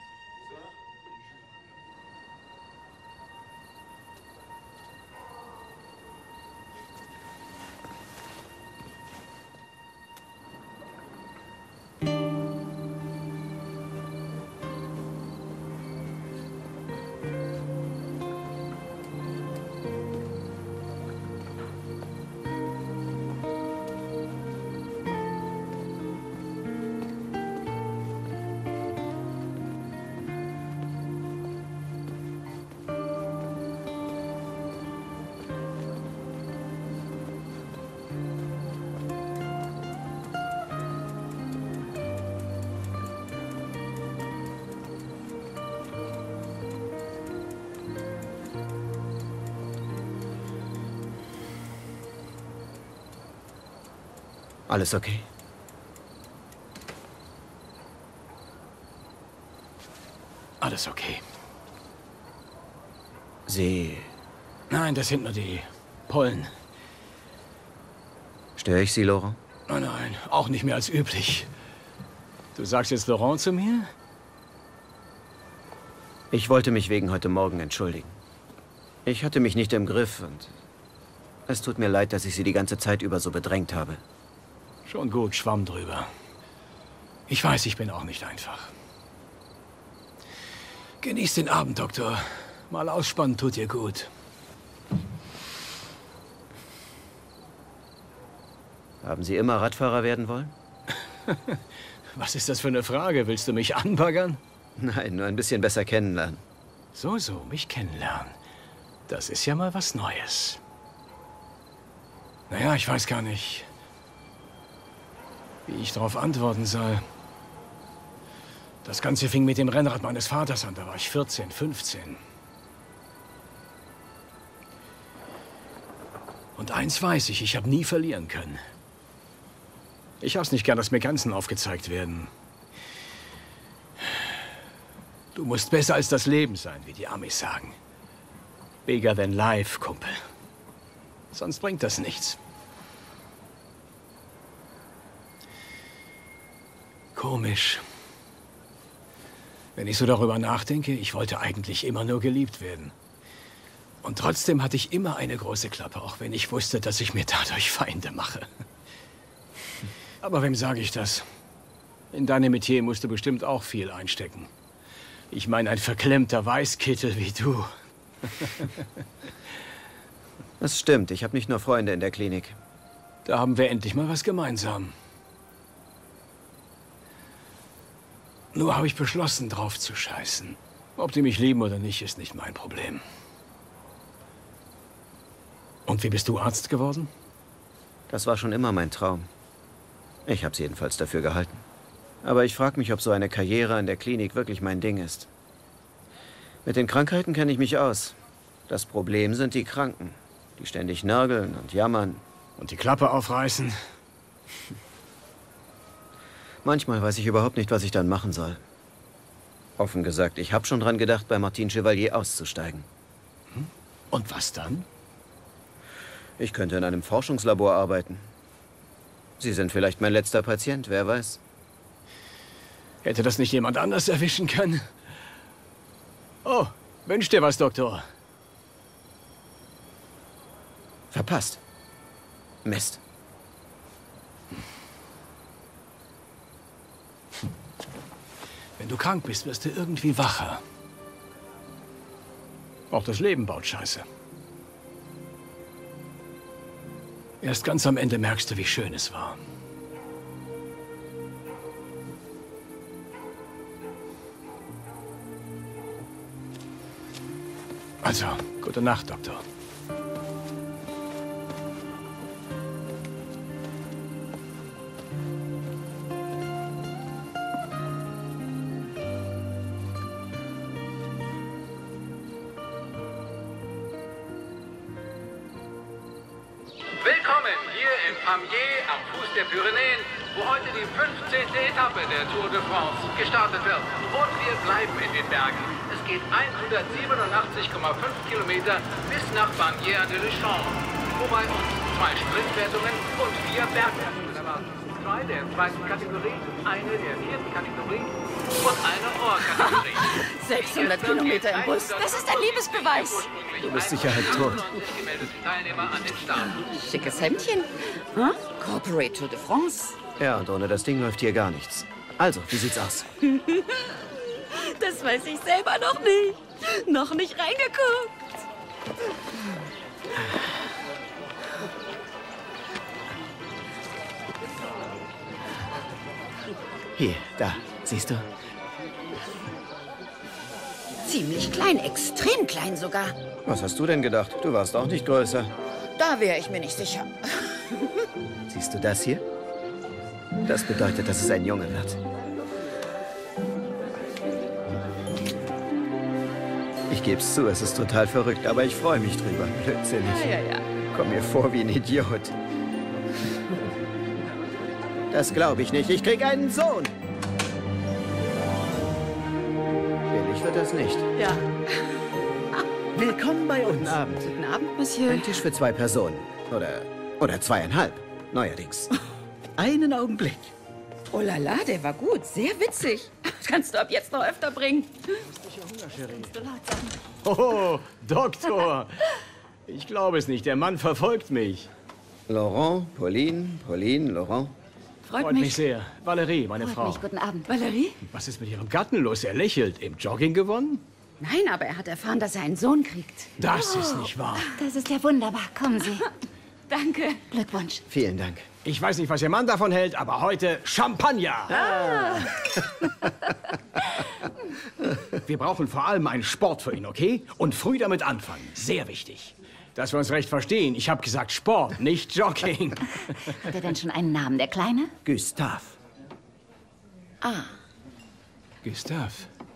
K: Alles okay?
C: Alles okay.
K: Sie...
C: Nein, das sind nur die Pollen.
K: Störe ich Sie, Laurent?
C: Nein, nein, auch nicht mehr als üblich. Du sagst jetzt Laurent zu mir?
K: Ich wollte mich wegen heute Morgen entschuldigen. Ich hatte mich nicht im Griff und es tut mir leid, dass ich Sie die ganze Zeit über so bedrängt habe.
C: Schon gut, schwamm drüber. Ich weiß, ich bin auch nicht einfach. Genieß den Abend, Doktor. Mal ausspannen tut dir gut.
K: Haben Sie immer Radfahrer werden wollen?
C: Was ist das für eine Frage? Willst du mich anbaggern?
K: Nein, nur ein bisschen besser kennenlernen.
C: So, so, mich kennenlernen. Das ist ja mal was Neues. Naja, ich weiß gar nicht, wie ich darauf antworten soll. Das Ganze fing mit dem Rennrad meines Vaters an. Da war ich vierzehn, fünfzehn. Und eins weiß ich, ich habe nie verlieren können. Ich hab's nicht gern, dass mir Grenzen aufgezeigt werden. Du musst besser als das Leben sein, wie die Amis sagen. Bigger than life, Kumpel. Sonst bringt das nichts. Komisch. Wenn ich so darüber nachdenke, ich wollte eigentlich immer nur geliebt werden. Und trotzdem hatte ich immer eine große Klappe, auch wenn ich wusste, dass ich mir dadurch Feinde mache. Aber wem sage ich das? In deinem Metier musst du bestimmt auch viel einstecken. Ich meine, ein verklemmter Weißkittel wie du.
D: Das stimmt, ich habe nicht nur Freunde in der Klinik.
C: Da haben wir endlich mal was gemeinsam. Nur habe ich beschlossen, drauf zu scheißen. Ob die mich lieben oder nicht, ist nicht mein Problem. Und wie bist du Arzt geworden?
D: Das war schon immer mein Traum. Ich habe es jedenfalls dafür gehalten. Aber ich frage mich, ob so eine Karriere in der Klinik wirklich mein Ding ist. Mit den Krankheiten kenne ich mich aus. Das Problem sind die Kranken, die ständig nörgeln und jammern.
C: Und die Klappe aufreißen.
D: Manchmal weiß ich überhaupt nicht, was ich dann machen soll. Offen gesagt, ich habe schon dran gedacht, bei Martin Chevalier auszusteigen.
C: Und was dann?
D: Ich könnte in einem Forschungslabor arbeiten. Sie sind vielleicht mein letzter Patient, wer weiß.
C: Hätte das nicht jemand anders erwischen können? Oh, wünsch dir was, Doktor.
D: Verpasst. Mist.
C: Wenn du krank bist, wirst du irgendwie wacher. Auch das Leben baut Scheiße. Erst ganz am Ende merkst du, wie schön es war. Also, gute Nacht, Doktor.
T: Willkommen hier in Pamiers am Fuß der Pyrenäen, wo heute die fünfzehnte Etappe der Tour de France gestartet wird. Und wir bleiben in den Bergen. Es geht hundertsiebenundachtzig Komma fünf Kilometer bis nach Bagnères-de-Luchon, wobei uns zwei Sprintwertungen und vier Bergwertungen erwarten. Zwei der zweiten Kategorie, eine der vierten Kategorie und eine Ohrkategorie.
H: sechshundert Kilometer im Bus, das ist ein Liebesbeweis.
D: Du bist sicher halb tot.
T: Teilnehmer an den Start.
H: Schickes Hemdchen. Hm? Corporate Tour de France.
D: Ja, und ohne das Ding läuft hier gar nichts. Also, wie sieht's aus?
H: Das weiß ich selber noch nicht. Noch nicht reingeguckt.
D: Hier, da, siehst du?
H: Ziemlich klein, extrem klein sogar.
D: Was hast du denn gedacht? Du warst auch nicht größer.
H: Da wäre ich mir nicht sicher.
D: Siehst du das hier? Das bedeutet, dass es ein Junge wird. Ich geb's zu, es ist total verrückt, aber ich freue mich drüber. Blödsinnig.
H: Ja, ja, ja.
D: Komm mir vor wie ein Idiot. Das glaube ich nicht. Ich krieg einen Sohn. Billig wird das nicht.
H: Ja.
R: Willkommen bei uns.
D: Guten Abend.
H: Guten Abend, Monsieur.
D: Ein Tisch für zwei Personen. Oder, oder zweieinhalb. Neuerdings.
R: Einen Augenblick.
H: Oh la la, der war gut. Sehr witzig. Kannst du ab jetzt noch öfter bringen.
C: Oh, Doktor. Ich glaube es nicht. Der Mann verfolgt mich.
D: Laurent, Pauline, Pauline, Laurent.
H: Freut,
C: Freut
H: mich.
C: mich sehr. Valerie, meine
H: Freut
C: Frau.
H: mich. Guten Abend. Valerie?
C: Was ist mit Ihrem Gatten los? Er lächelt. Im Jogging gewonnen?
H: Nein, aber er hat erfahren, dass er einen Sohn kriegt.
C: Das ist nicht wahr.
H: Das ist ja wunderbar. Kommen Sie. Danke. Glückwunsch.
D: Vielen Dank.
C: Ich weiß nicht, was Ihr Mann davon hält, aber heute Champagner.
H: Ah.
C: Wir brauchen vor allem einen Sport für ihn, okay? Und früh damit anfangen. Sehr wichtig. Dass wir uns recht verstehen. Ich habe gesagt Sport, nicht Jogging.
H: Hat er denn schon einen Namen, der Kleine?
D: Gustav.
H: Ah.
C: Gustav.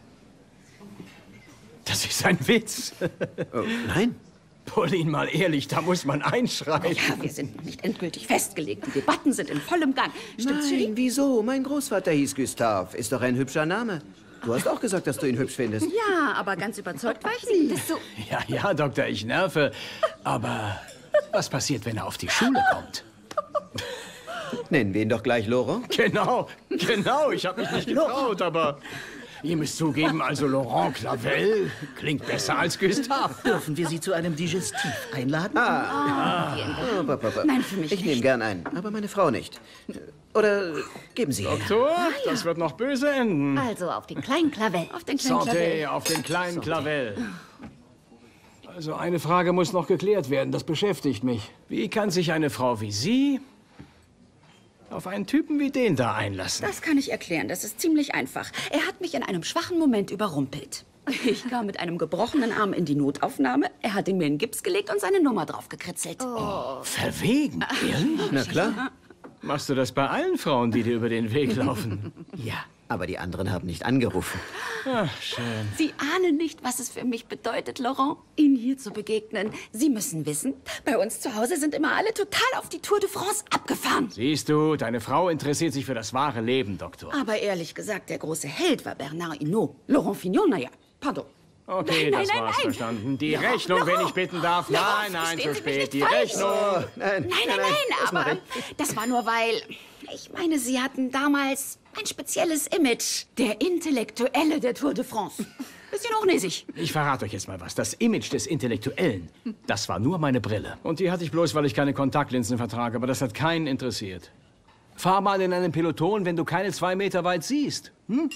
C: Das ist ein Witz.
D: Oh, nein.
C: Pauline, mal ehrlich, da muss man einschreiten.
H: Ja, wir sind noch nicht endgültig festgelegt. Die Debatten sind in vollem Gang. Stimmt's, Julie?
D: Nein, wieso? Mein Großvater hieß Gustav. Ist doch ein hübscher Name. Du hast auch gesagt, dass du ihn hübsch findest.
H: Ja, aber ganz überzeugt war ich nicht. Bist du...
C: Ja, ja, Doktor, ich nerve. Aber was passiert, wenn er auf die Schule kommt?
D: Nennen wir ihn doch gleich Laurent.
C: Genau. Genau, ich habe mich nicht getraut, aber ihr müsst zugeben, also Laurent Clavel klingt besser als Gustave.
R: Dürfen wir Sie zu einem Digestiv einladen?
D: Ah.
R: Oh,
D: Oh, Papa, Papa.
R: Nein, für mich
D: Ich nehme
R: nicht.
D: gern einen, aber meine Frau nicht. Oder geben Sie her.
C: Doktor, das wird noch böse enden.
H: Also auf den kleinen Clavel. Auf den kleinen
C: Santé,
H: Clavel.
C: auf den kleinen Clavel. Also eine Frage muss noch geklärt werden, das beschäftigt mich. Wie kann sich eine Frau wie Sie auf einen Typen wie den da einlassen?
U: Das kann ich erklären. Das ist ziemlich einfach. Er hat mich in einem schwachen Moment überrumpelt. Ich kam mit einem gebrochenen Arm in die Notaufnahme. Er hat ihn mir in Gips gelegt und seine Nummer drauf gekritzelt.
C: Oh. Verwegen, ehrlich?
D: Na klar.
C: Machst du das bei allen Frauen, die dir über den Weg laufen?
D: Ja, aber die anderen haben nicht angerufen.
C: Ach, schön.
U: Sie ahnen nicht, was es für mich bedeutet, Laurent, Ihnen hier zu begegnen. Sie müssen wissen, bei uns zu Hause sind immer alle total auf die Tour de France abgefahren.
C: Siehst du, deine Frau interessiert sich für das wahre Leben, Doktor.
U: Aber ehrlich gesagt, der große Held war Bernard Hinault. Laurent Fignon, naja, pardon.
C: Okay,
U: Nein,
C: das
U: nein,
C: war's
U: nein.
C: verstanden. Die
U: Laurent,
C: Rechnung, wenn
U: Laurent.
C: ich bitten darf.
U: Laurent,
C: Nein, nein,
U: verstehen
C: zu
U: Sie mich
C: spät.
U: nicht
C: Die
U: falsch.
C: Rechnung.
D: nein,
U: Nein, nein, nein, aber das war nur, weil... Ich meine, Sie hatten damals ein spezielles Image. Der Intellektuelle der Tour de France. Bisschen hochnäsig.
C: Ich verrate euch jetzt mal was. Das Image des Intellektuellen, das war nur meine Brille. Und die hatte ich bloß, weil ich keine Kontaktlinsen vertrage. Aber das hat keinen interessiert. Fahr mal in einem Peloton, wenn du keine zwei Meter weit siehst. Hm?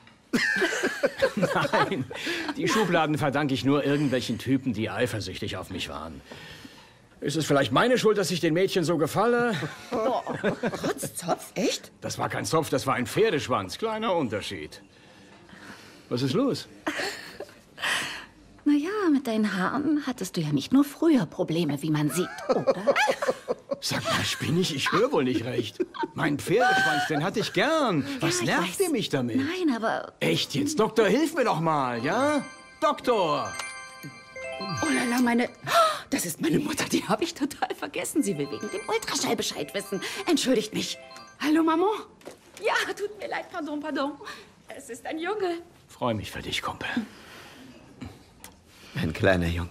C: Nein, die Schubladen verdanke ich nur irgendwelchen Typen, die eifersüchtig auf mich waren. Ist es vielleicht meine Schuld, dass ich den Mädchen so gefalle?
U: Oh, Rotzopf, echt?
C: Das war kein Zopf, das war ein Pferdeschwanz. Kleiner Unterschied. Was ist los?
H: Naja, mit deinen Haaren hattest du ja nicht nur früher Probleme, wie man sieht, oder?
C: Sag mal, spinne ich? Ich höre wohl nicht recht. Mein Pferdeschwanz, den hatte ich gern. Was
H: Ja, ich
C: nervt
H: weiß.
C: ihr mich damit?
H: Nein, aber...
C: Echt jetzt? Doktor, hilf mir doch mal, ja? Doktor!
U: Oh lala, meine... Das ist meine Mutter, die habe ich total vergessen. Sie will wegen dem Ultraschall Bescheid wissen. Entschuldigt mich. Hallo, Maman? Ja, tut mir leid, pardon, pardon. Es ist ein Junge.
C: Freu mich für dich, Kumpel.
D: Ein kleiner Junge.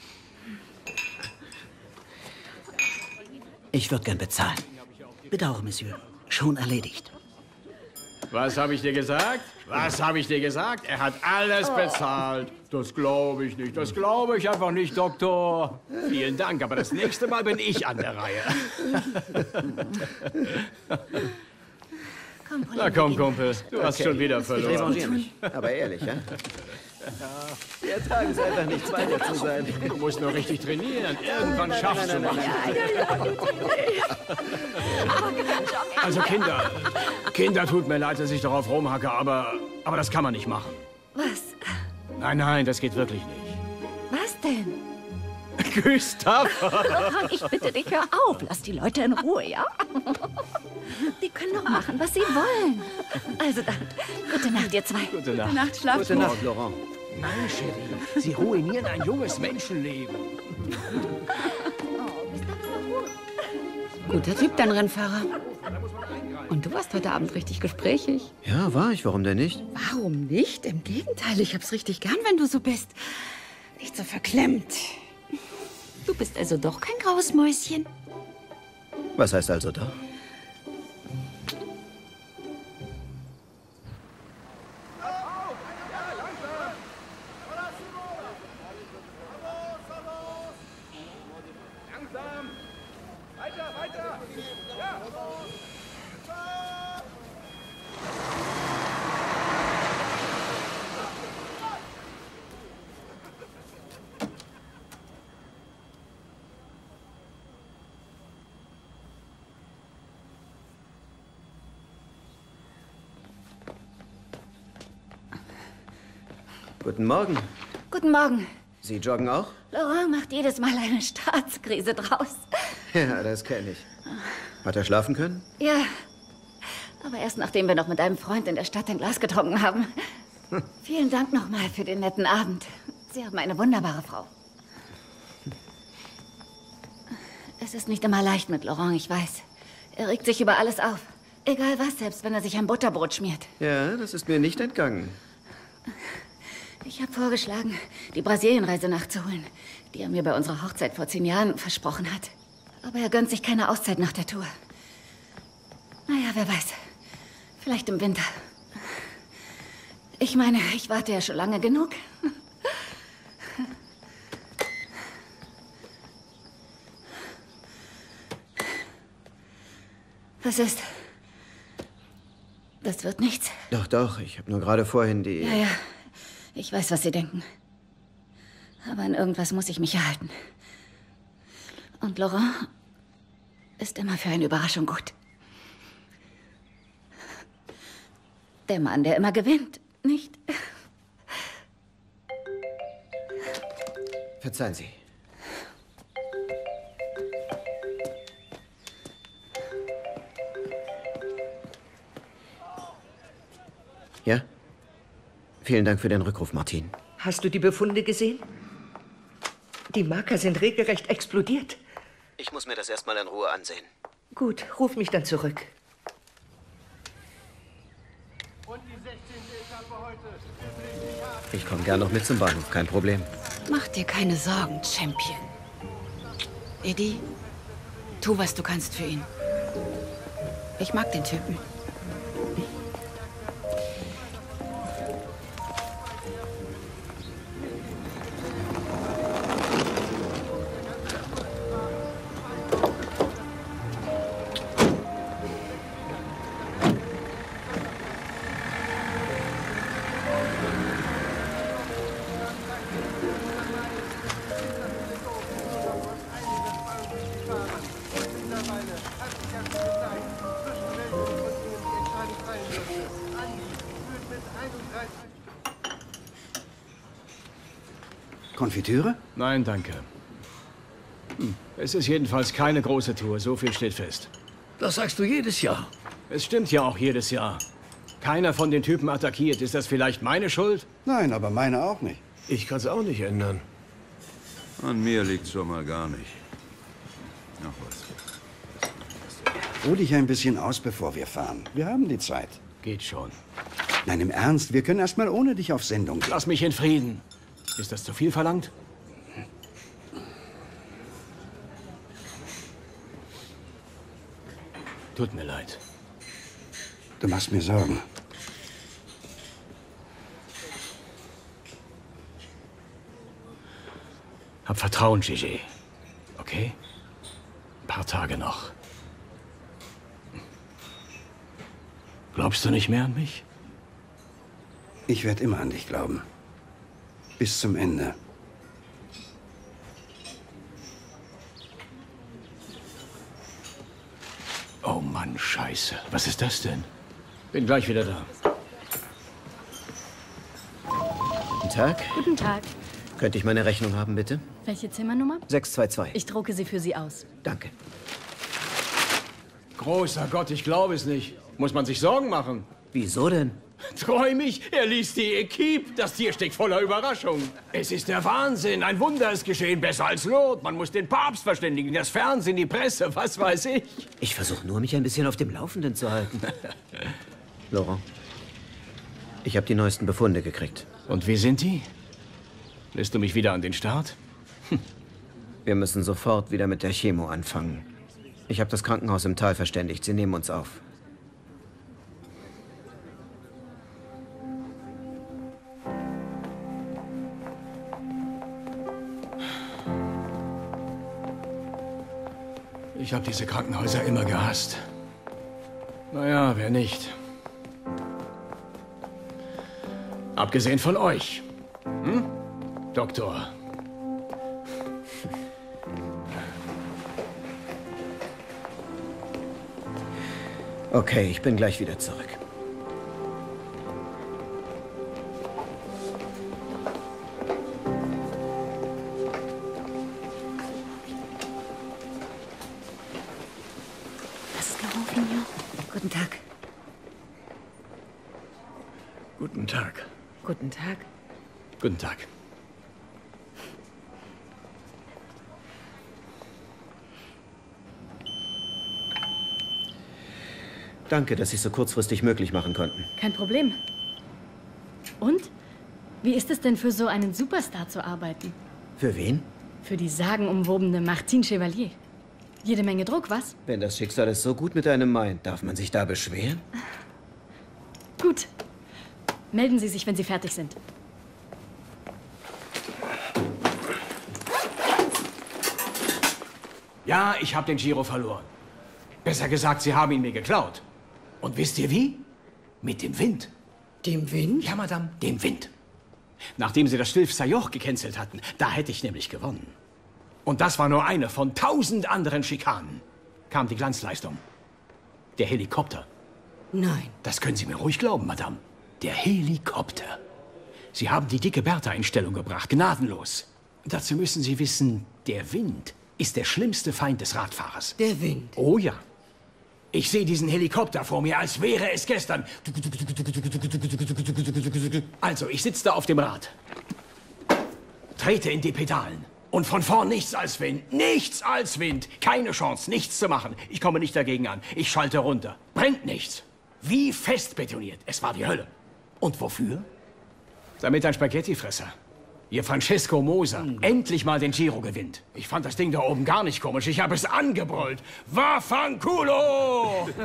R: Ich würde gern bezahlen. Bedauere, Monsieur. Schon erledigt.
C: Was habe ich dir gesagt? Was habe ich dir gesagt? Er hat alles bezahlt. Das glaube ich nicht. Das glaube ich einfach nicht, Doktor. Vielen Dank, aber das nächste Mal bin ich an der Reihe.
H: Komm,
C: Na komm, Kumpel. Du hast
D: Okay.
C: schon wieder
D: Ich
C: verloren.
D: revanchiere mich. Aber ehrlich, ja? Wir ertragen es einfach nicht, Zweiter zu sein.
C: Du musst nur richtig trainieren. Irgendwann
D: Nein,
C: schaffst du
D: nein, nein,
C: was. Also Kinder, Kinder, tut mir leid, dass ich darauf rumhacke, aber, aber das kann man nicht machen.
H: Was?
C: Nein, nein, das geht wirklich nicht.
H: Was denn?
C: Gustav!
H: Laurent, ich bitte dich, hör auf. Lass die Leute in Ruhe, ja? Die können doch machen, was sie wollen. Also dann, gute Nacht, ihr zwei.
C: Gute Nacht.
H: Gute Nacht, schlaft
D: Gute
H: gut.
D: Nacht, Laurent.
C: Nein, Chérie, Sie ruinieren ein junges Menschenleben.
U: Guter Typ, dein Rennfahrer. Und du warst heute Abend richtig gesprächig.
D: Ja, war ich. Warum denn nicht?
U: Warum nicht? Im Gegenteil, ich hab's richtig gern, wenn du so bist. Nicht so verklemmt. Du bist also doch kein graues Mäuschen.
D: Was heißt also doch?
A: Langsam! Weiter, weiter! Ja!
D: Guten Morgen.
H: Guten Morgen.
D: Sie joggen auch?
H: Laurent macht jedes Mal eine Staatskrise draus.
D: Ja, das kenne ich. Hat er schlafen können?
H: Ja, aber erst nachdem wir noch mit einem Freund in der Stadt ein Glas getrunken haben. Vielen Dank nochmal für den netten Abend. Sie haben eine wunderbare Frau. Es ist nicht immer leicht mit Laurent, ich weiß. Er regt sich über alles auf. Egal was, selbst wenn er sich ein Butterbrot schmiert.
D: Ja, das ist mir nicht entgangen.
H: Ich habe vorgeschlagen, die Brasilienreise nachzuholen, die er mir bei unserer Hochzeit vor zehn Jahren versprochen hat. Aber er gönnt sich keine Auszeit nach der Tour. Naja, wer weiß. Vielleicht im Winter. Ich meine, ich warte ja schon lange genug. Was ist? Das wird nichts.
D: Doch, doch. Ich habe nur gerade vorhin die...
H: Ja, ja. Ich weiß, was Sie denken. Aber an irgendwas muss ich mich erhalten. Und Laurent ist immer für eine Überraschung gut. Der Mann, der immer gewinnt, nicht?
D: Verzeihen Sie. Ja? Vielen Dank für den Rückruf, Martin.
B: Hast du die Befunde gesehen? Die Marker sind regelrecht explodiert.
D: Ich muss mir das erstmal in Ruhe ansehen.
B: Gut, ruf mich dann zurück.
D: Ich komme gern noch mit zum Bahnhof, kein Problem.
U: Mach dir keine Sorgen, Champion. Eddie, tu, was du kannst für ihn. Ich mag den Typen.
I: Konfitüre?
C: Nein, danke. Hm. Es ist jedenfalls keine große Tour, so viel steht fest.
M: Das sagst du jedes Jahr.
C: Es stimmt ja auch jedes Jahr. Keiner von den Typen attackiert. Ist das vielleicht meine Schuld?
I: Nein, aber meine auch nicht.
E: Ich kann es auch nicht ändern.
F: An mir liegt's schon mal gar nicht. Ach was.
I: Ruh dich ein bisschen aus, bevor wir fahren. Wir haben die Zeit.
C: Geht schon.
I: Nein, im Ernst, wir können erst mal ohne dich auf Sendung gehen.
C: Lass mich in Frieden. Ist das zu viel verlangt? Tut mir leid.
I: Du machst mir Sorgen.
C: Hab Vertrauen, Gigi. Okay? Ein paar Tage noch. Glaubst du nicht mehr an mich?
I: Ich werde immer an dich glauben. Bis zum Ende.
C: Oh Mann, Scheiße. Was ist das denn? Bin gleich wieder da.
D: Guten Tag.
V: Guten Tag.
D: Könnte ich meine Rechnung haben, bitte?
V: Welche Zimmernummer?
D: sechs zwei zwei.
V: Ich drucke sie für Sie aus.
D: Danke.
C: Großer Gott, ich glaube es nicht. Muss man sich Sorgen machen?
D: Wieso denn?
C: Träumig, er liest die Equipe. Das Tier steckt voller Überraschung. Es ist der Wahnsinn. Ein Wunder ist geschehen. Besser als Lot. Man muss den Papst verständigen, das Fernsehen, die Presse, was weiß ich.
D: Ich versuche nur, mich ein bisschen auf dem Laufenden zu halten. Laurent, ich habe die neuesten Befunde gekriegt.
C: Und wie sind die? Lässt du mich wieder an den Start?
D: Hm. Wir müssen sofort wieder mit der Chemo anfangen. Ich habe das Krankenhaus im Tal verständigt. Sie nehmen uns auf.
C: Ich habe diese Krankenhäuser immer gehasst. Naja, wer nicht? Abgesehen von euch. Hm? Doktor.
D: Okay, ich bin gleich wieder zurück.
H: Guten Tag.
C: Guten Tag.
V: Guten Tag.
C: Guten Tag.
D: Danke, dass Sie es so kurzfristig möglich machen konnten.
V: Kein Problem. Und? Wie ist es denn für so einen Superstar zu arbeiten?
D: Für wen?
V: Für die sagenumwobene Martine Chevalier. Jede Menge Druck, was?
D: Wenn das Schicksal es so gut mit einem meint, darf man sich da beschweren?
V: Gut. Melden Sie sich, wenn Sie fertig sind.
C: Ja, ich habe den Giro verloren. Besser gesagt, Sie haben ihn mir geklaut. Und wisst ihr wie? Mit dem Wind.
B: Dem Wind?
C: Ja, Madame, dem Wind. Nachdem Sie das Stilf Sajoch gecancelt hatten, da hätte ich nämlich gewonnen. Und das war nur eine von tausend anderen Schikanen. Kam die Glanzleistung. Der Helikopter.
B: Nein.
C: Das können Sie mir ruhig glauben, Madame. Der Helikopter. Sie haben die dicke Bertha in Stellung gebracht, gnadenlos. Dazu müssen Sie wissen, der Wind ist der schlimmste Feind des Radfahrers.
B: Der Wind?
C: Oh ja. Ich sehe diesen Helikopter vor mir, als wäre es gestern. Also, ich sitze da auf dem Rad, trete in die Pedalen und von vorn nichts als Wind. Nichts als Wind. Keine Chance, nichts zu machen. Ich komme nicht dagegen an. Ich schalte runter. Brennt nichts. Wie fest betoniert. Es war die Hölle. Und wofür? Damit ein Spaghettifresser, Ihr Francesco Moser, hm. endlich mal den Giro gewinnt. Ich fand das Ding da oben gar nicht komisch. Ich habe es angebrüllt. Vaffanculo!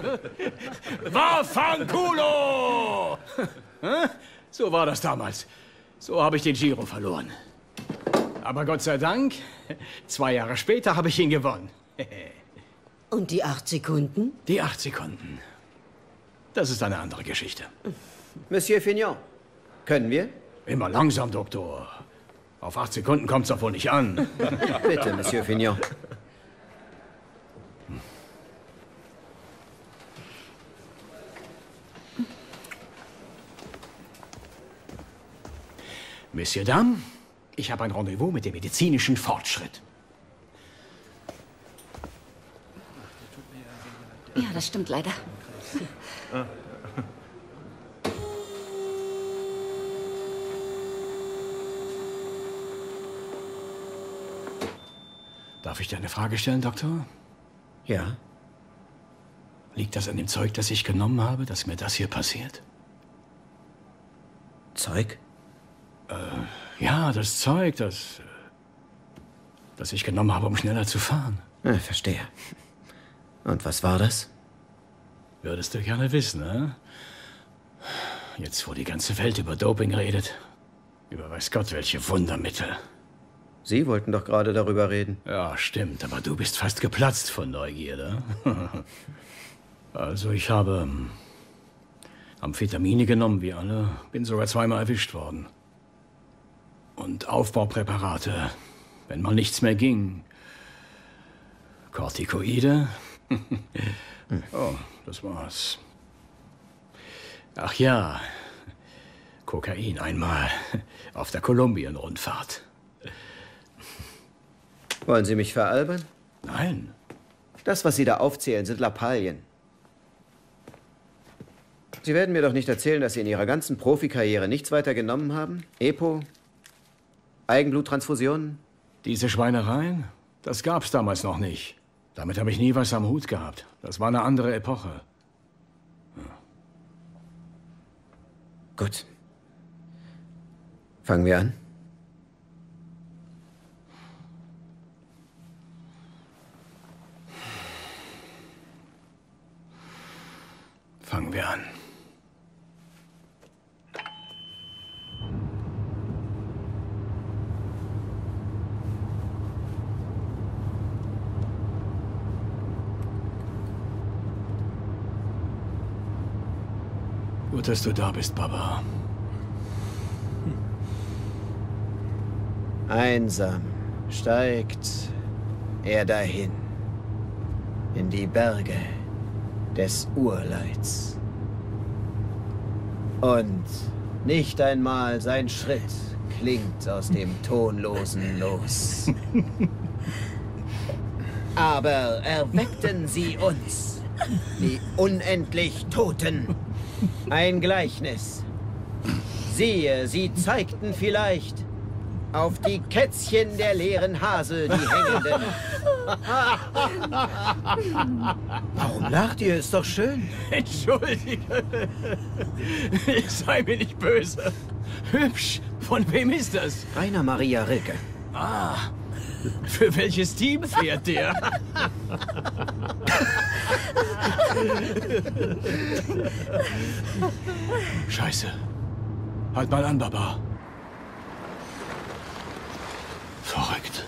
C: Vaffanculo! So war das damals. So habe ich den Giro verloren. Aber Gott sei Dank, zwei Jahre später habe ich ihn gewonnen.
B: Und die acht Sekunden?
C: Die acht Sekunden. Das ist eine andere Geschichte.
D: Monsieur Fignon, können wir?
C: Immer langsam, Doktor. Auf acht Sekunden kommt's doch wohl nicht an.
D: Bitte, Monsieur Fignon.
C: Monsieur Dame, ich habe ein Rendezvous mit dem medizinischen Fortschritt.
H: Ja, das stimmt leider.
C: Darf ich dir eine Frage stellen, Doktor?
D: Ja.
C: Liegt das an dem Zeug, das ich genommen habe, dass mir das hier passiert?
D: Zeug?
C: Äh, ja, das Zeug, das... das ich genommen habe, um schneller zu fahren.
D: Ja, verstehe. Und was war das?
C: Würdest du gerne wissen, ne? Jetzt, wo die ganze Welt über Doping redet. Über weiß Gott welche Wundermittel.
D: Sie wollten doch gerade darüber reden.
C: Ja, stimmt, aber du bist fast geplatzt von Neugierde. Also, ich habe ähm, Amphetamine genommen, wie alle. Bin sogar zweimal erwischt worden. Und Aufbaupräparate, wenn mal nichts mehr ging. Corticoide. Oh, das war's. Ach ja, Kokain einmal auf der Kolumbien-Rundfahrt.
D: Wollen Sie mich veralbern?
C: Nein.
D: Das, was Sie da aufzählen, sind Lappalien. Sie werden mir doch nicht erzählen, dass Sie in Ihrer ganzen Profikarriere nichts weiter genommen haben? Epo? Eigenbluttransfusionen?
C: Diese Schweinereien? Das gab's damals noch nicht. Damit habe ich nie was am Hut gehabt. Das war eine andere Epoche. Ja.
D: Gut. Fangen wir an.
C: Fangen wir an. Gut, dass du da bist, Papa.
D: Einsam steigt er dahin in die Berge des Urleids. Und nicht einmal sein Schritt klingt aus dem Tonlosen los. Aber erweckten sie uns, die unendlich Toten, ein Gleichnis. Siehe, sie zeigten vielleicht auf die Kätzchen der leeren Hasel, die hängenden. Warum lacht ihr? Ist doch schön.
C: Entschuldige. Sei mir nicht böse. Hübsch. Von wem ist das?
D: Rainer Maria Rilke.
C: Ah. Für welches Team fährt der? Scheiße. Halt mal an, Baba. Verrückt.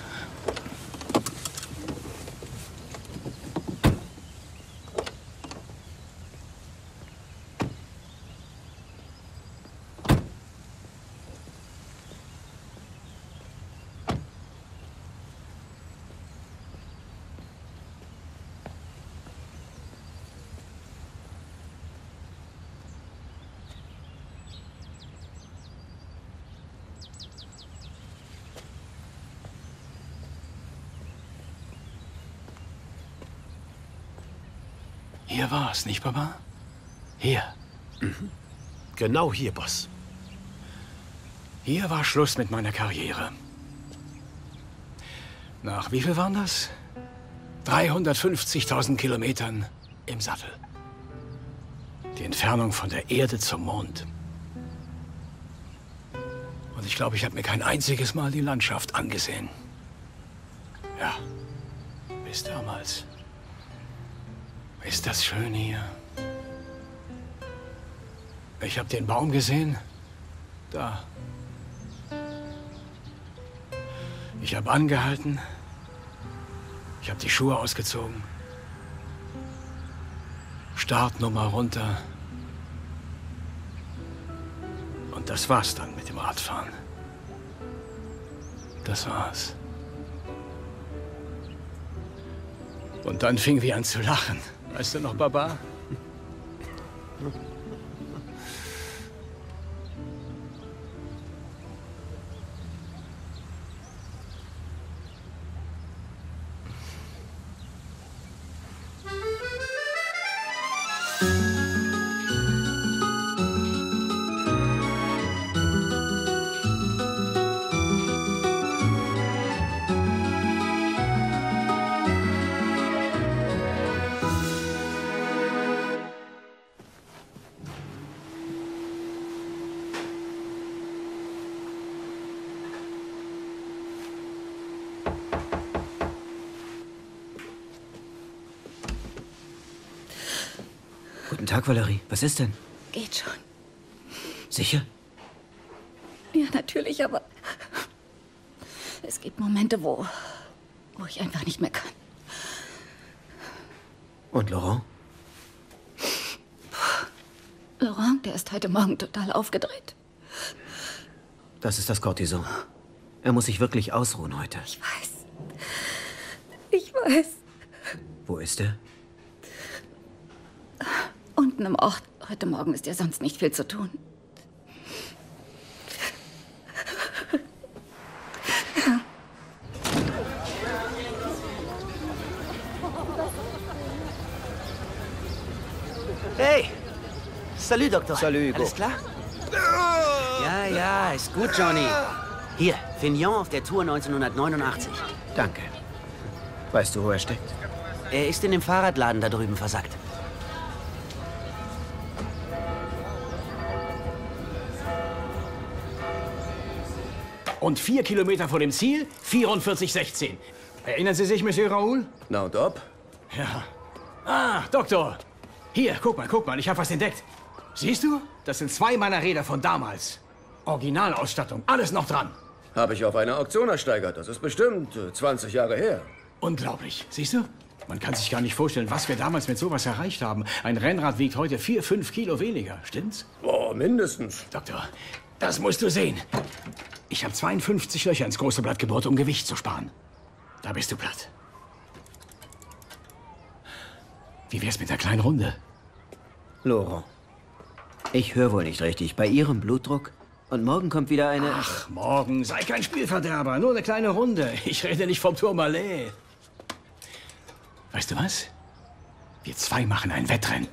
C: Hier war's, nicht, Papa? Hier.
E: Mhm. Genau hier, Boss.
C: Hier war Schluss mit meiner Karriere. Nach wie viel waren das? dreihundertfünfzigtausend Kilometern im Sattel. Die Entfernung von der Erde zum Mond. Und ich glaube, ich habe mir kein einziges Mal die Landschaft angesehen. Ja, bis damals. Ist das schön hier? Ich habe den Baum gesehen. Da. Ich habe angehalten. Ich habe die Schuhe ausgezogen. Startnummer runter. Und das war's dann mit dem Radfahren. Das war's. Und dann fingen wir an zu lachen. Weißt du noch, Baba?
K: Guten Tag, Valerie. Was ist denn?
U: Geht schon.
K: Sicher?
U: Ja, natürlich, aber es gibt Momente, wo, wo ich einfach nicht mehr kann.
K: Und Laurent?
U: Laurent, der ist heute Morgen total aufgedreht.
K: Das ist das Cortison. Er muss sich wirklich ausruhen heute.
U: Ich weiß. Ich weiß.
K: Wo ist er?
U: Unten im Ort. Heute Morgen ist ja sonst nicht viel zu tun.
K: Hey! Salut, Doktor.
D: Salut, Hugo.
K: Alles klar? Ja, ja, ist gut, Johnny. Hier, Fignon auf der Tour neunzehnhundertneunundachtzig.
D: Danke. Weißt du, wo er steckt?
K: Er ist in dem Fahrradladen da drüben versackt.
C: Und vier Kilometer vor dem Ziel, vierundvierzig sechzehn. Erinnern Sie sich, Monsieur Raoul?
D: Na und ob?
C: Ja. Ah, Doktor. Hier, guck mal, guck mal, ich habe was entdeckt. Siehst du? Das sind zwei meiner Räder von damals. Originalausstattung, alles noch dran.
D: Habe ich auf einer Auktion ersteigert. Das ist bestimmt zwanzig Jahre her.
C: Unglaublich, siehst du? Man kann sich gar nicht vorstellen, was wir damals mit sowas erreicht haben. Ein Rennrad wiegt heute vier, fünf Kilo weniger, stimmt's?
D: Oh, mindestens.
C: Doktor, das musst du sehen. Ich habe zweiundfünfzig Löcher ins große Blatt gebohrt, um Gewicht zu sparen. Da bist du platt. Wie wär's mit der kleinen Runde?
K: Laurent, ich höre wohl nicht richtig. Bei Ihrem Blutdruck? Und morgen kommt wieder eine...
C: Ach, morgen. Sei kein Spielverderber. Nur eine kleine Runde. Ich rede nicht vom Tourmalet. Weißt du was? Wir zwei machen ein Wettrennen.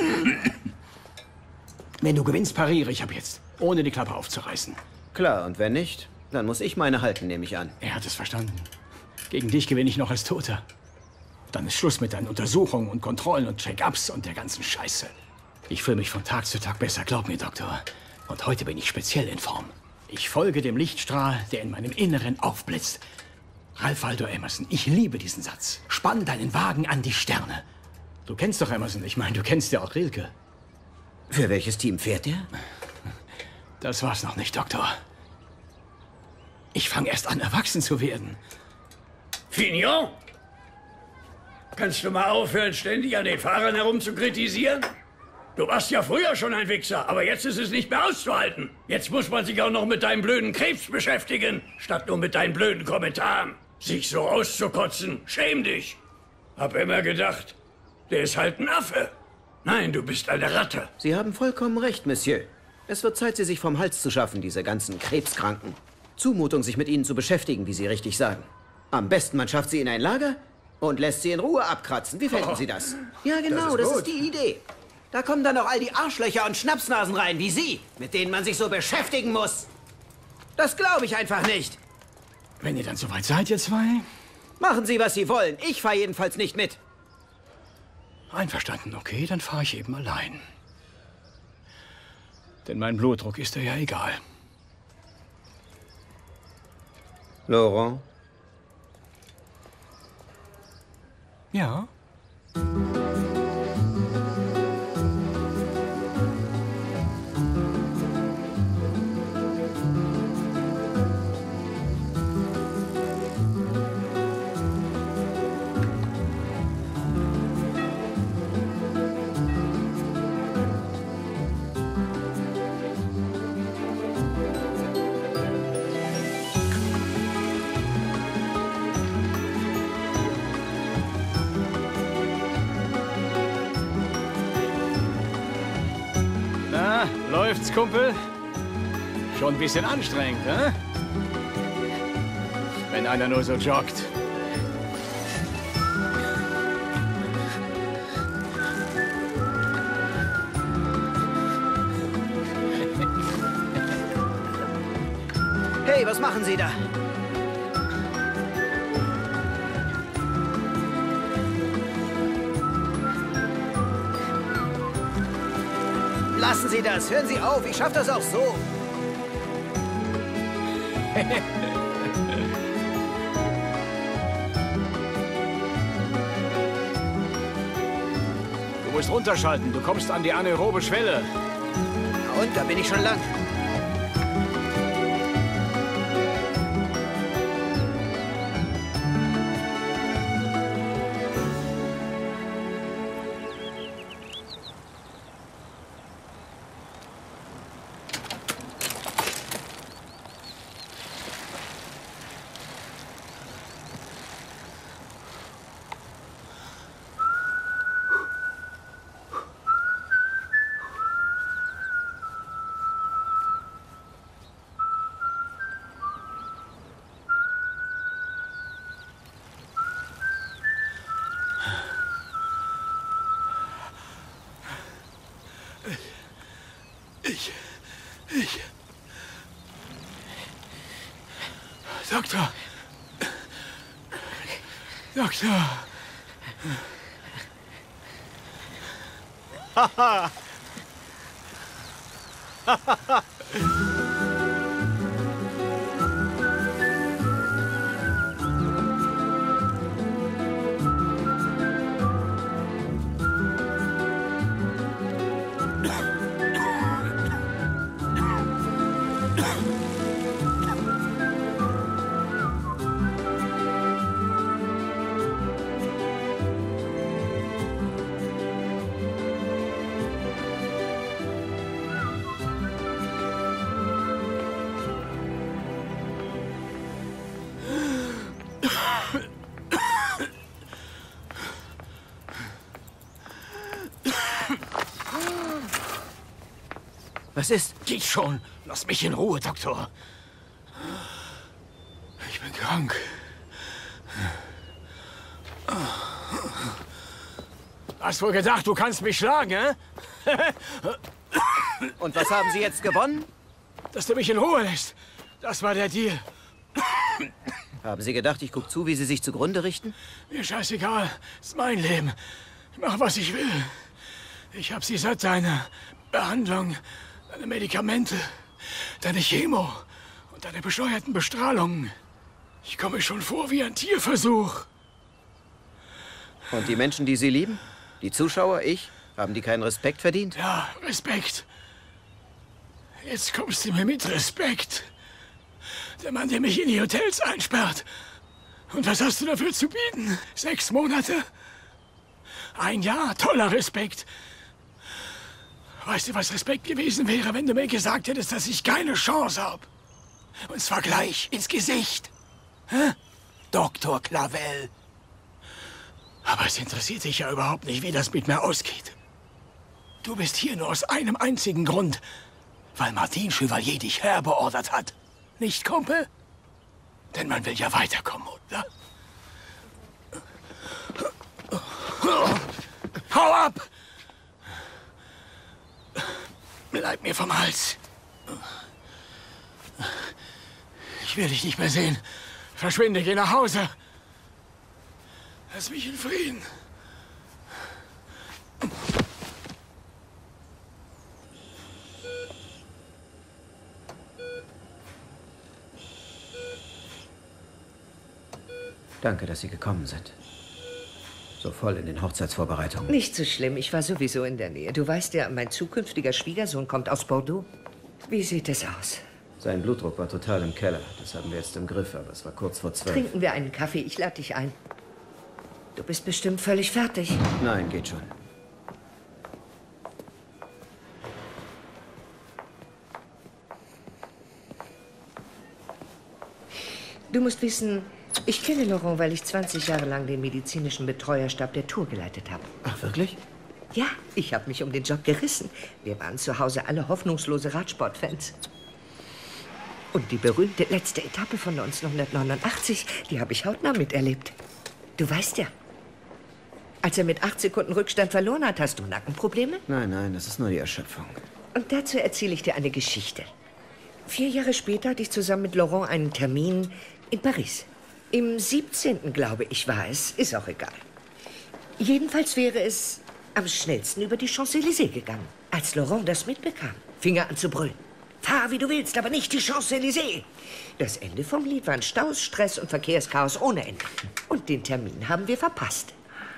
C: Wenn du gewinnst, pariere ich ab jetzt. Ohne die Klappe aufzureißen.
D: Klar, und wenn nicht, dann muss ich meine halten, nehme ich an.
C: Er hat es verstanden. Gegen dich gewinne ich noch als Toter. Dann ist Schluss mit deinen Untersuchungen und Kontrollen und Check-ups und der ganzen Scheiße. Ich fühle mich von Tag zu Tag besser, glaub mir, Doktor. Und heute bin ich speziell in Form. Ich folge dem Lichtstrahl, der in meinem Inneren aufblitzt. Ralph Waldo Emerson, ich liebe diesen Satz. Spann deinen Wagen an die Sterne. Du kennst doch Emerson. Ich meine, du kennst ja auch Rilke.
K: Für welches Team fährt er?
C: Das war's noch nicht, Doktor. Ich fange erst an, erwachsen zu werden.
M: Fignon? Kannst du mal aufhören, ständig an den Fahrern herumzukritisieren? Du warst ja früher schon ein Wichser, aber jetzt ist es nicht mehr auszuhalten. Jetzt muss man sich auch noch mit deinem blöden Krebs beschäftigen, statt nur mit deinen blöden Kommentaren. Sich so auszukotzen, schäm dich. Hab immer gedacht, der ist halt ein Affe. Nein, du bist eine Ratte.
K: Sie haben vollkommen recht, Monsieur. Es wird Zeit, Sie sich vom Hals zu schaffen, diese ganzen Krebskranken. Zumutung, sich mit ihnen zu beschäftigen, wie Sie richtig sagen. Am besten, man schafft sie in ein Lager und lässt sie in Ruhe abkratzen. Wie fänden Sie das? Ja, genau, das ist, das ist die Idee. Da kommen dann auch all die Arschlöcher und Schnapsnasen rein, wie Sie, mit denen man sich so beschäftigen muss. Das glaube ich einfach nicht.
C: Wenn ihr dann soweit seid, ihr zwei?
K: Machen Sie, was Sie wollen. Ich fahre jedenfalls nicht mit.
C: Einverstanden, okay, dann fahre ich eben allein. Denn mein Blutdruck ist dir ja egal.
K: Laurent?
C: Ja? Läuft's, Kumpel? Schon ein bisschen anstrengend, hä? Wenn einer nur so joggt.
K: Hey, was machen Sie da? Lassen Sie das. Hören Sie auf. Ich schaffe das auch so.
C: Du musst runterschalten. Du kommst an die anaerobe Schwelle.
K: Und da bin ich schon lang.
C: Ich... Ich... Doktor... Doktor... Haha... Haha...
K: Was ist?
C: Geht schon. Lass mich in Ruhe, Doktor. Ich bin krank. Hast wohl gedacht, du kannst mich schlagen, hä?
K: Und was haben Sie jetzt gewonnen?
C: Dass du mich in Ruhe lässt. Das war der Deal.
K: Haben Sie gedacht, ich gucke zu, wie Sie sich zugrunde richten?
C: Mir scheißegal. Das ist mein Leben. Ich mache, was ich will. Ich habe sie seit deiner Behandlung, deine Medikamente, deine Chemo und deine bescheuerten Bestrahlungen. Ich komme schon vor wie ein Tierversuch.
K: Und die Menschen, die Sie lieben? Die Zuschauer, ich? Haben die keinen Respekt verdient?
J: Ja, Respekt. Jetzt kommst du mir mit Respekt. Der Mann, der mich in die Hotels einsperrt. Und was hast du dafür zu bieten? Sechs Monate? Ein Jahr? Toller Respekt. Weißt du, was Respekt gewesen wäre, wenn du mir gesagt hättest, dass ich keine Chance habe? Und zwar gleich ins Gesicht. Hä? Doktor Clavel. Aber es interessiert dich ja überhaupt nicht, wie das mit mir ausgeht. Du bist hier nur aus einem einzigen Grund. Weil Martin Chevalier dich herbeordert hat. Nicht, Kumpel? Denn man will ja weiterkommen, oder? Hau ab! Bleib mir vom Hals. Ich will dich nicht mehr sehen. Verschwinde, geh nach Hause. Lass mich in Frieden.
K: Danke, dass Sie gekommen sind. So voll in den Hochzeitsvorbereitungen.
B: Nicht so schlimm, ich war sowieso in der Nähe. Du weißt ja, mein zukünftiger Schwiegersohn kommt aus Bordeaux. Wie sieht es aus?
K: Sein Blutdruck war total im Keller. Das haben wir jetzt im Griff, aber es war kurz vor zwölf.
B: Trinken wir einen Kaffee, ich lade dich ein. Du bist bestimmt völlig fertig.
K: Nein, geht schon.
B: Du musst wissen, ich kenne Laurent, weil ich zwanzig Jahre lang den medizinischen Betreuerstab der Tour geleitet habe.
K: Ach, wirklich?
B: Ja, ich habe mich um den Job gerissen. Wir waren zu Hause alle hoffnungslose Radsportfans. Und die berühmte letzte Etappe von neunzehnhundertneunundachtzig, die habe ich hautnah miterlebt. Du weißt ja, als er mit acht Sekunden Rückstand verloren hat, hast du Nackenprobleme?
K: Nein, nein, das ist nur die Erschöpfung.
B: Und dazu erzähle ich dir eine Geschichte. Vier Jahre später hatte ich zusammen mit Laurent einen Termin in Paris. Im siebzehnten, glaube ich, war es. Ist auch egal. Jedenfalls wäre es am schnellsten über die Champs-Élysées gegangen. Als Laurent das mitbekam, fing er an zu brüllen. Fahr, wie du willst, aber nicht die Champs-Élysées. Das Ende vom Lied waren Staus, Stress und Verkehrschaos ohne Ende. Und den Termin haben wir verpasst.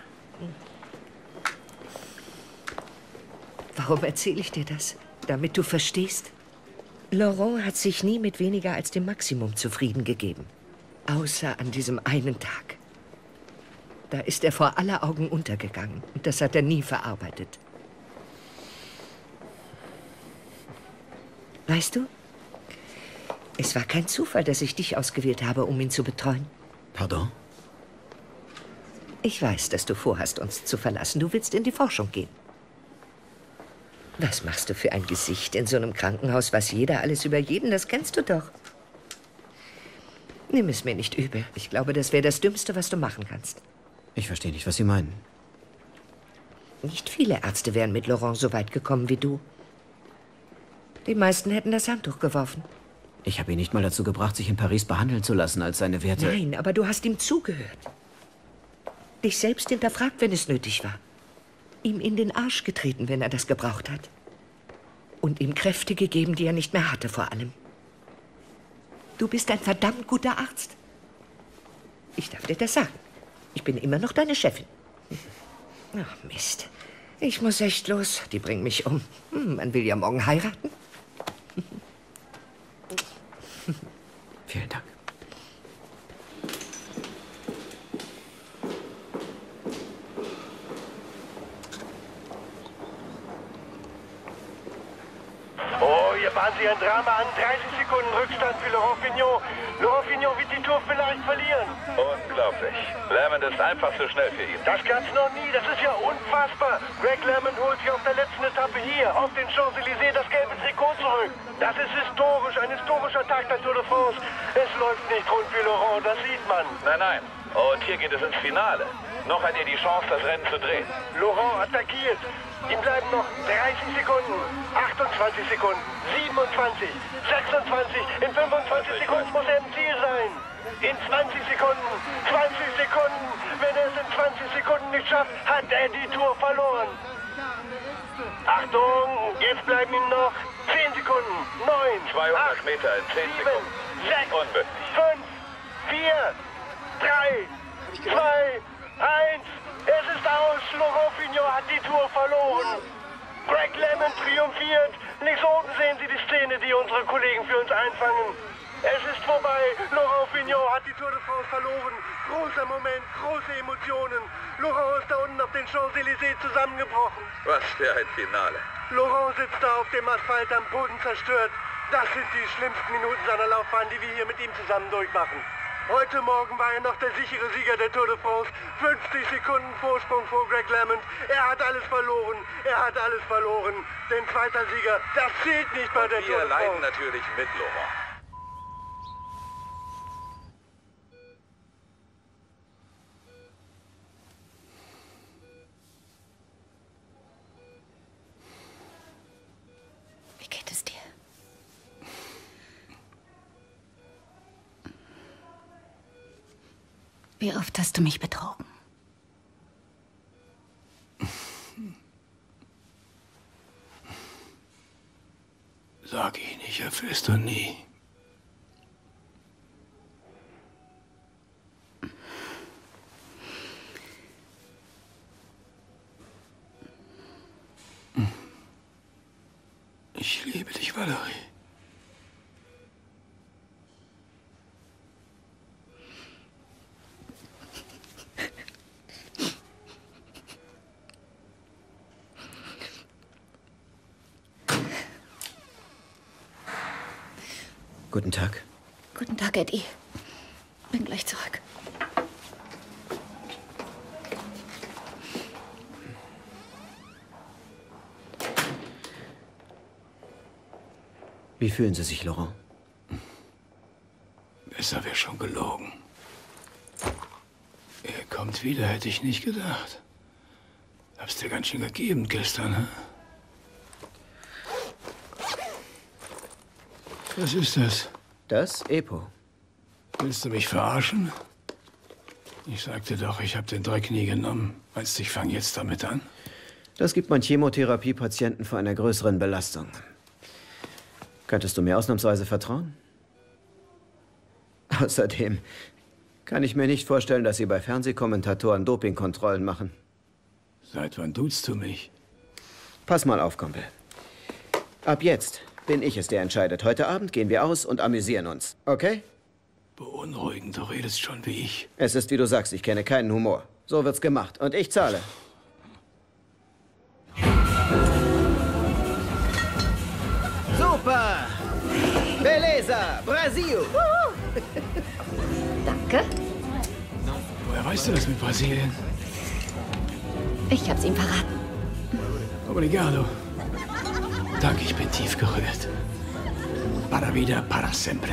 B: Warum erzähle ich dir das? Damit du verstehst. Laurent hat sich nie mit weniger als dem Maximum zufrieden gegeben. Außer an diesem einen Tag. Da ist er vor aller Augen untergegangen. Und das hat er nie verarbeitet. Weißt du, es war kein Zufall, dass ich dich ausgewählt habe, um ihn zu betreuen.
K: Pardon?
B: Ich weiß, dass du vorhast, uns zu verlassen. Du willst in die Forschung gehen. Was machst du für ein Gesicht in so einem Krankenhaus? Weiß jeder alles über jeden, das kennst du doch. Nimm es mir nicht übel. Ich glaube, das wäre das Dümmste, was du machen kannst.
K: Ich verstehe nicht, was Sie meinen.
B: Nicht viele Ärzte wären mit Laurent so weit gekommen wie du. Die meisten hätten das Handtuch geworfen.
K: Ich habe ihn nicht mal dazu gebracht, sich in Paris behandeln zu lassen, als seine Werte...
B: Nein, aber du hast ihm zugehört. Dich selbst hinterfragt, wenn es nötig war. Ihm in den Arsch getreten, wenn er das gebraucht hat. Und ihm Kräfte gegeben, die er nicht mehr hatte, vor allem. Du bist ein verdammt guter Arzt. Ich darf dir das sagen. Ich bin immer noch deine Chefin. Ach, Mist. Ich muss echt los. Die bringen mich um. Hm, man will ja morgen heiraten.
K: Vielen Dank.
A: Oh, hier bahnen Sie ein Drama an. dreißig Sekunden Rückstand für Laurent Fignon. Laurent Fignon wird die Tour vielleicht verlieren.
P: Unglaublich. Lemon ist einfach zu schnell für ihn.
A: Das gab's noch nie. Das ist ja unfassbar. Greg Lemon holt sich auf der letzten Etappe hier, auf den Champs-Élysées, das gelbe Trikot zurück. Das ist historisch, ein historischer Tag der Tour de France. Es läuft nicht rund für Laurent, das sieht man.
P: Nein, nein. Und hier geht es ins Finale. Noch hat er die Chance, das Rennen zu drehen.
A: Laurent attackiert. Ihm bleiben noch dreißig Sekunden, achtundzwanzig Sekunden, siebenundzwanzig, sechsundzwanzig. In fünfundzwanzig Sekunden muss er im Ziel sein. In zwanzig Sekunden, zwanzig Sekunden. Wenn er es in zwanzig Sekunden nicht schafft, hat er die Tour verloren. Achtung, jetzt bleiben ihm noch zehn Sekunden, neun,
P: zweihundert Meter in zehn Sekunden.
A: sechs,
P: Unmöglich.
A: fünf, vier, drei, zwei, eins. Es ist aus. Laurent Fignon hat LeMond triumphiert. Links oben sehen Sie die Szene, die unsere Kollegen für uns einfangen. Es ist vorbei. Laurent Fignon hat die Tour de France verloren. Großer Moment, große Emotionen. Laurent ist da unten auf den Champs-Élysées zusammengebrochen.
P: Was für ein Finale.
A: Laurent sitzt da auf dem Asphalt am Boden zerstört. Das sind die schlimmsten Minuten seiner Laufbahn, die wir hier mit ihm zusammen durchmachen. Heute Morgen war er noch der sichere Sieger der Tour de France. fünfzig Sekunden Vorsprung vor Greg LeMond. Er hat alles verloren. Er hat alles verloren. Den zweiter Sieger, das zählt nicht bei der Tour de France.
P: Wir leiden natürlich mit, Laurent.
H: Wie geht es dir? Wie oft hast du mich betrogen?
J: Sag ihn, ich erfüllst du nie. Ich liebe dich, Valerie.
K: Guten Tag.
H: Guten Tag, Eddie. Bin gleich zurück.
K: Wie fühlen Sie sich, Laurent?
J: Besser wäre schon gelogen. Er kommt wieder, hätte ich nicht gedacht. Hab's dir ganz schön gegeben gestern, hä? Was ist das?
K: Das Epo.
J: Willst du mich verarschen? Ich sagte doch, ich habe den Dreck nie genommen. Meinst du, ich fange jetzt damit an?
K: Das gibt man Chemotherapiepatienten vor einer größeren Belastung. Könntest du mir ausnahmsweise vertrauen? Außerdem kann ich mir nicht vorstellen, dass Sie bei Fernsehkommentatoren Dopingkontrollen machen.
J: Seit wann duzt du mich?
K: Pass mal auf, Kumpel. Ab jetzt bin ich es, der entscheidet. Heute Abend gehen wir aus und amüsieren uns, okay?
J: Beunruhigend, du redest schon wie ich.
K: Es ist, wie du sagst, ich kenne keinen Humor. So wird's gemacht und ich zahle. Super! Beleza! Brasil!
H: Danke.
J: Woher weißt du das mit Brasilien?
H: Ich hab's ihm verraten.
J: Obrigado. Danke, ich bin tief gerührt. Para vida, para sempre.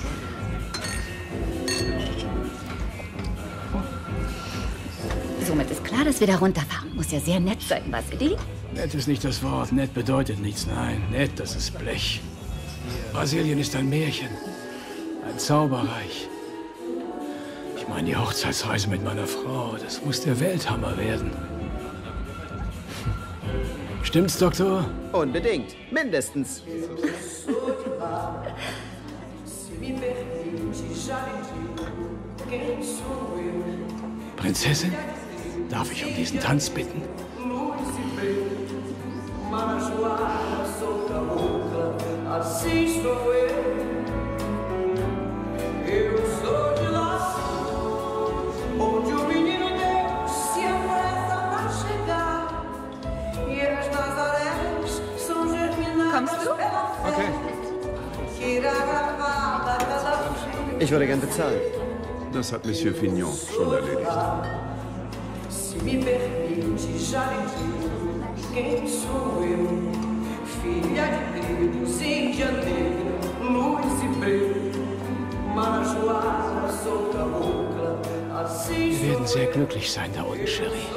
H: Somit ist klar, dass wir da runterfahren. Muss ja sehr nett sein, was, Eddie?
J: Nett ist nicht das Wort. Nett bedeutet nichts. Nein, nett, das ist Blech. Brasilien ist ein Märchen. Ein Zauberreich. Ich meine, die Hochzeitsreise mit meiner Frau, das muss der Welthammer werden. Stimmt's, Doktor?
K: Unbedingt. Mindestens.
J: Prinzessin, darf ich um diesen Tanz bitten?
U: Kommst du?
F: Okay.
K: Ich würde gern bezahlen.
F: Das hat Monsieur Fignon schon erledigt.
J: Wir werden sehr glücklich sein da unten, Cherie.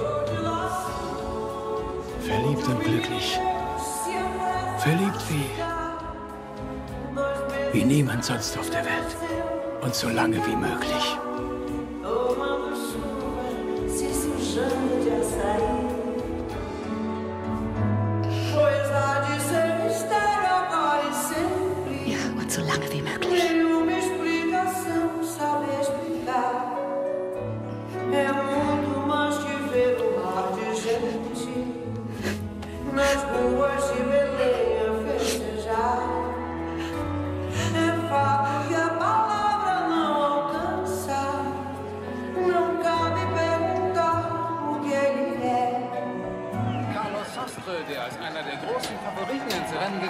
J: Verliebt und glücklich. Verliebt wie... wie niemand sonst auf der Welt. Und so lange wie möglich.
H: Ja, und so lange wie möglich.
G: Nas ruas e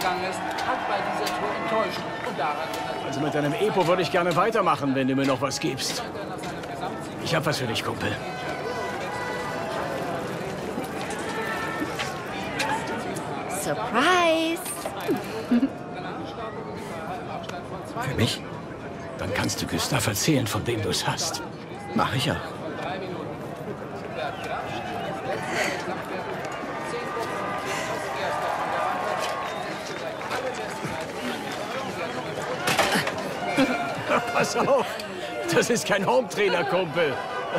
T: gegangen ist, hat bei dieser Tour enttäuscht. Und daran wird
C: Also mit deinem Epo würde ich gerne weitermachen, wenn du mir noch was gibst. Ich hab was für dich, Kumpel.
H: Surprise!
C: Für mich? Dann kannst du Gustav erzählen, von wem du es hast.
K: Mach ich ja.
C: Pass auf, das ist kein Home-Trainer, Kumpel.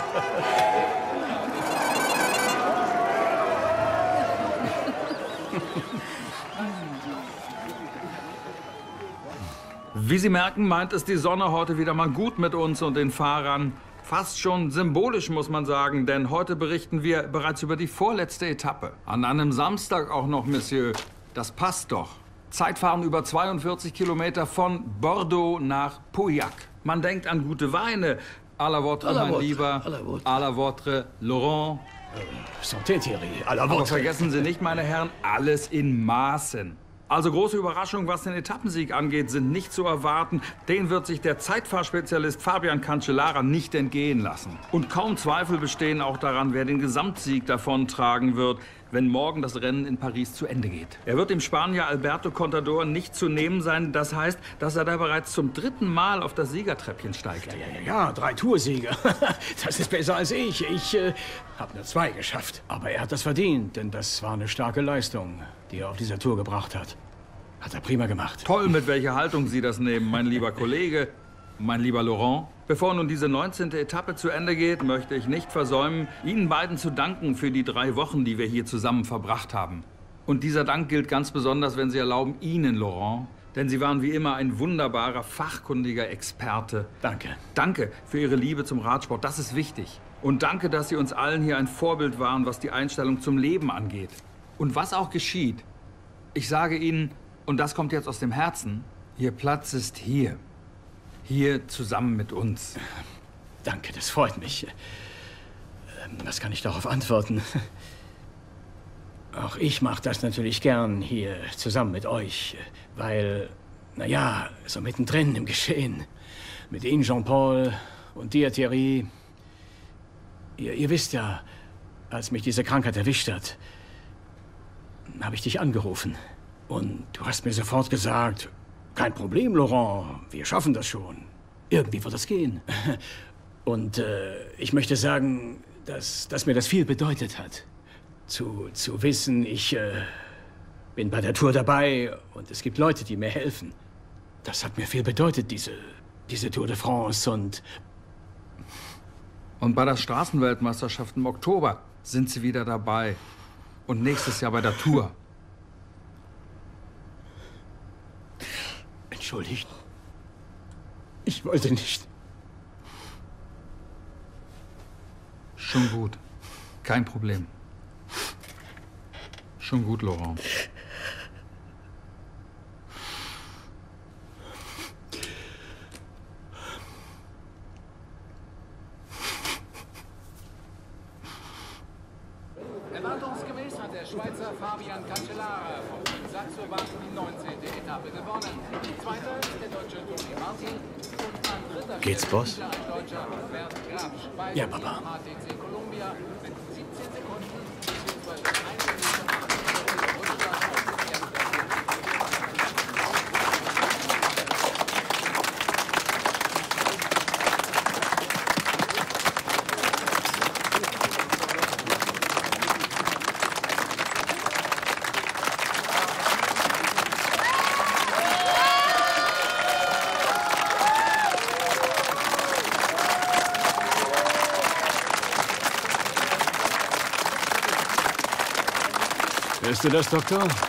G: Wie Sie merken, meint es die Sonne heute wieder mal gut mit uns und den Fahrern. Fast schon symbolisch, muss man sagen, denn heute berichten wir bereits über die vorletzte Etappe. An einem Samstag auch noch, Monsieur. Das passt doch. Zeitfahren über zweiundvierzig Kilometer von Bordeaux nach Pauillac. Man denkt an gute Weine. À la vôtre, mein
C: vôtre,
G: Lieber.
C: à la vôtre.
G: À la vôtre, Laurent.
C: Santé, Thierry. À la
G: Aber
C: vôtre.
G: vergessen Sie nicht, meine Herren, alles in Maßen. Also große Überraschungen, was den Etappensieg angeht, sind nicht zu erwarten. Den wird sich der Zeitfahrspezialist Fabian Cancellara nicht entgehen lassen. Und kaum Zweifel bestehen auch daran, wer den Gesamtsieg davontragen wird, wenn morgen das Rennen in Paris zu Ende geht. Er wird dem Spanier Alberto Contador nicht zu nehmen sein. Das heißt, dass er da bereits zum dritten Mal auf das Siegertreppchen steigt.
C: Ja, ja, ja, ja, drei Toursieger. Das ist besser als ich. Ich äh, habe nur zwei geschafft. Aber er hat das verdient, denn das war eine starke Leistung, die er auf dieser Tour gebracht hat. Hat er prima gemacht.
G: Toll, mit welcher Haltung Sie das nehmen, mein lieber Kollege, mein lieber Laurent. Bevor nun diese neunzehnte Etappe zu Ende geht, möchte ich nicht versäumen, Ihnen beiden zu danken für die drei Wochen, die wir hier zusammen verbracht haben. Und dieser Dank gilt ganz besonders, wenn Sie erlauben, Ihnen, Laurent. Denn Sie waren wie immer ein wunderbarer, fachkundiger Experte.
C: Danke.
G: Danke für Ihre Liebe zum Radsport, das ist wichtig. Und danke, dass Sie uns allen hier ein Vorbild waren, was die Einstellung zum Leben angeht. Und was auch geschieht, ich sage Ihnen, und das kommt jetzt aus dem Herzen, Ihr Platz ist hier. Hier zusammen mit uns.
C: Danke, das freut mich. Was kann ich darauf antworten? Auch ich mache das natürlich gern hier zusammen mit euch, weil, na ja, so mittendrin im Geschehen. Mit Ihnen, Jean-Paul, und dir, Thierry. Ihr, ihr wisst ja, als mich diese Krankheit erwischt hat, habe ich dich angerufen. Und du hast mir sofort gesagt, kein Problem, Laurent, wir schaffen das schon. Irgendwie wird das gehen. Und äh, ich möchte sagen, dass, dass mir das viel bedeutet hat. Zu, zu wissen, ich äh, bin bei der Tour dabei und es gibt Leute, die mir helfen. Das hat mir viel bedeutet, diese, diese Tour de France und...
G: Und bei der Straßenweltmeisterschaft im Oktober sind Sie wieder dabei. Und nächstes Jahr bei der Tour.
C: Entschuldigt. Ich wollte nicht.
G: Schon gut. Kein Problem. Schon gut, Laurent.
T: Erwartungsgemäß hat der Schweizer Fabian Cancellara vom Team Saxo Bank die neunzehnte Etappe gewonnen. Zweiter ist der deutsche Toni Martin und an dritter
C: Geht's, Boss?
T: Stelle ein deutscher Bert Grabsch. Beide
C: Ja, Papa.
T: Team H T C Columbia mit siebzehn Sekunden bzw. eine Minute Rückstand auf das erste
C: Hörst du das, Doktor?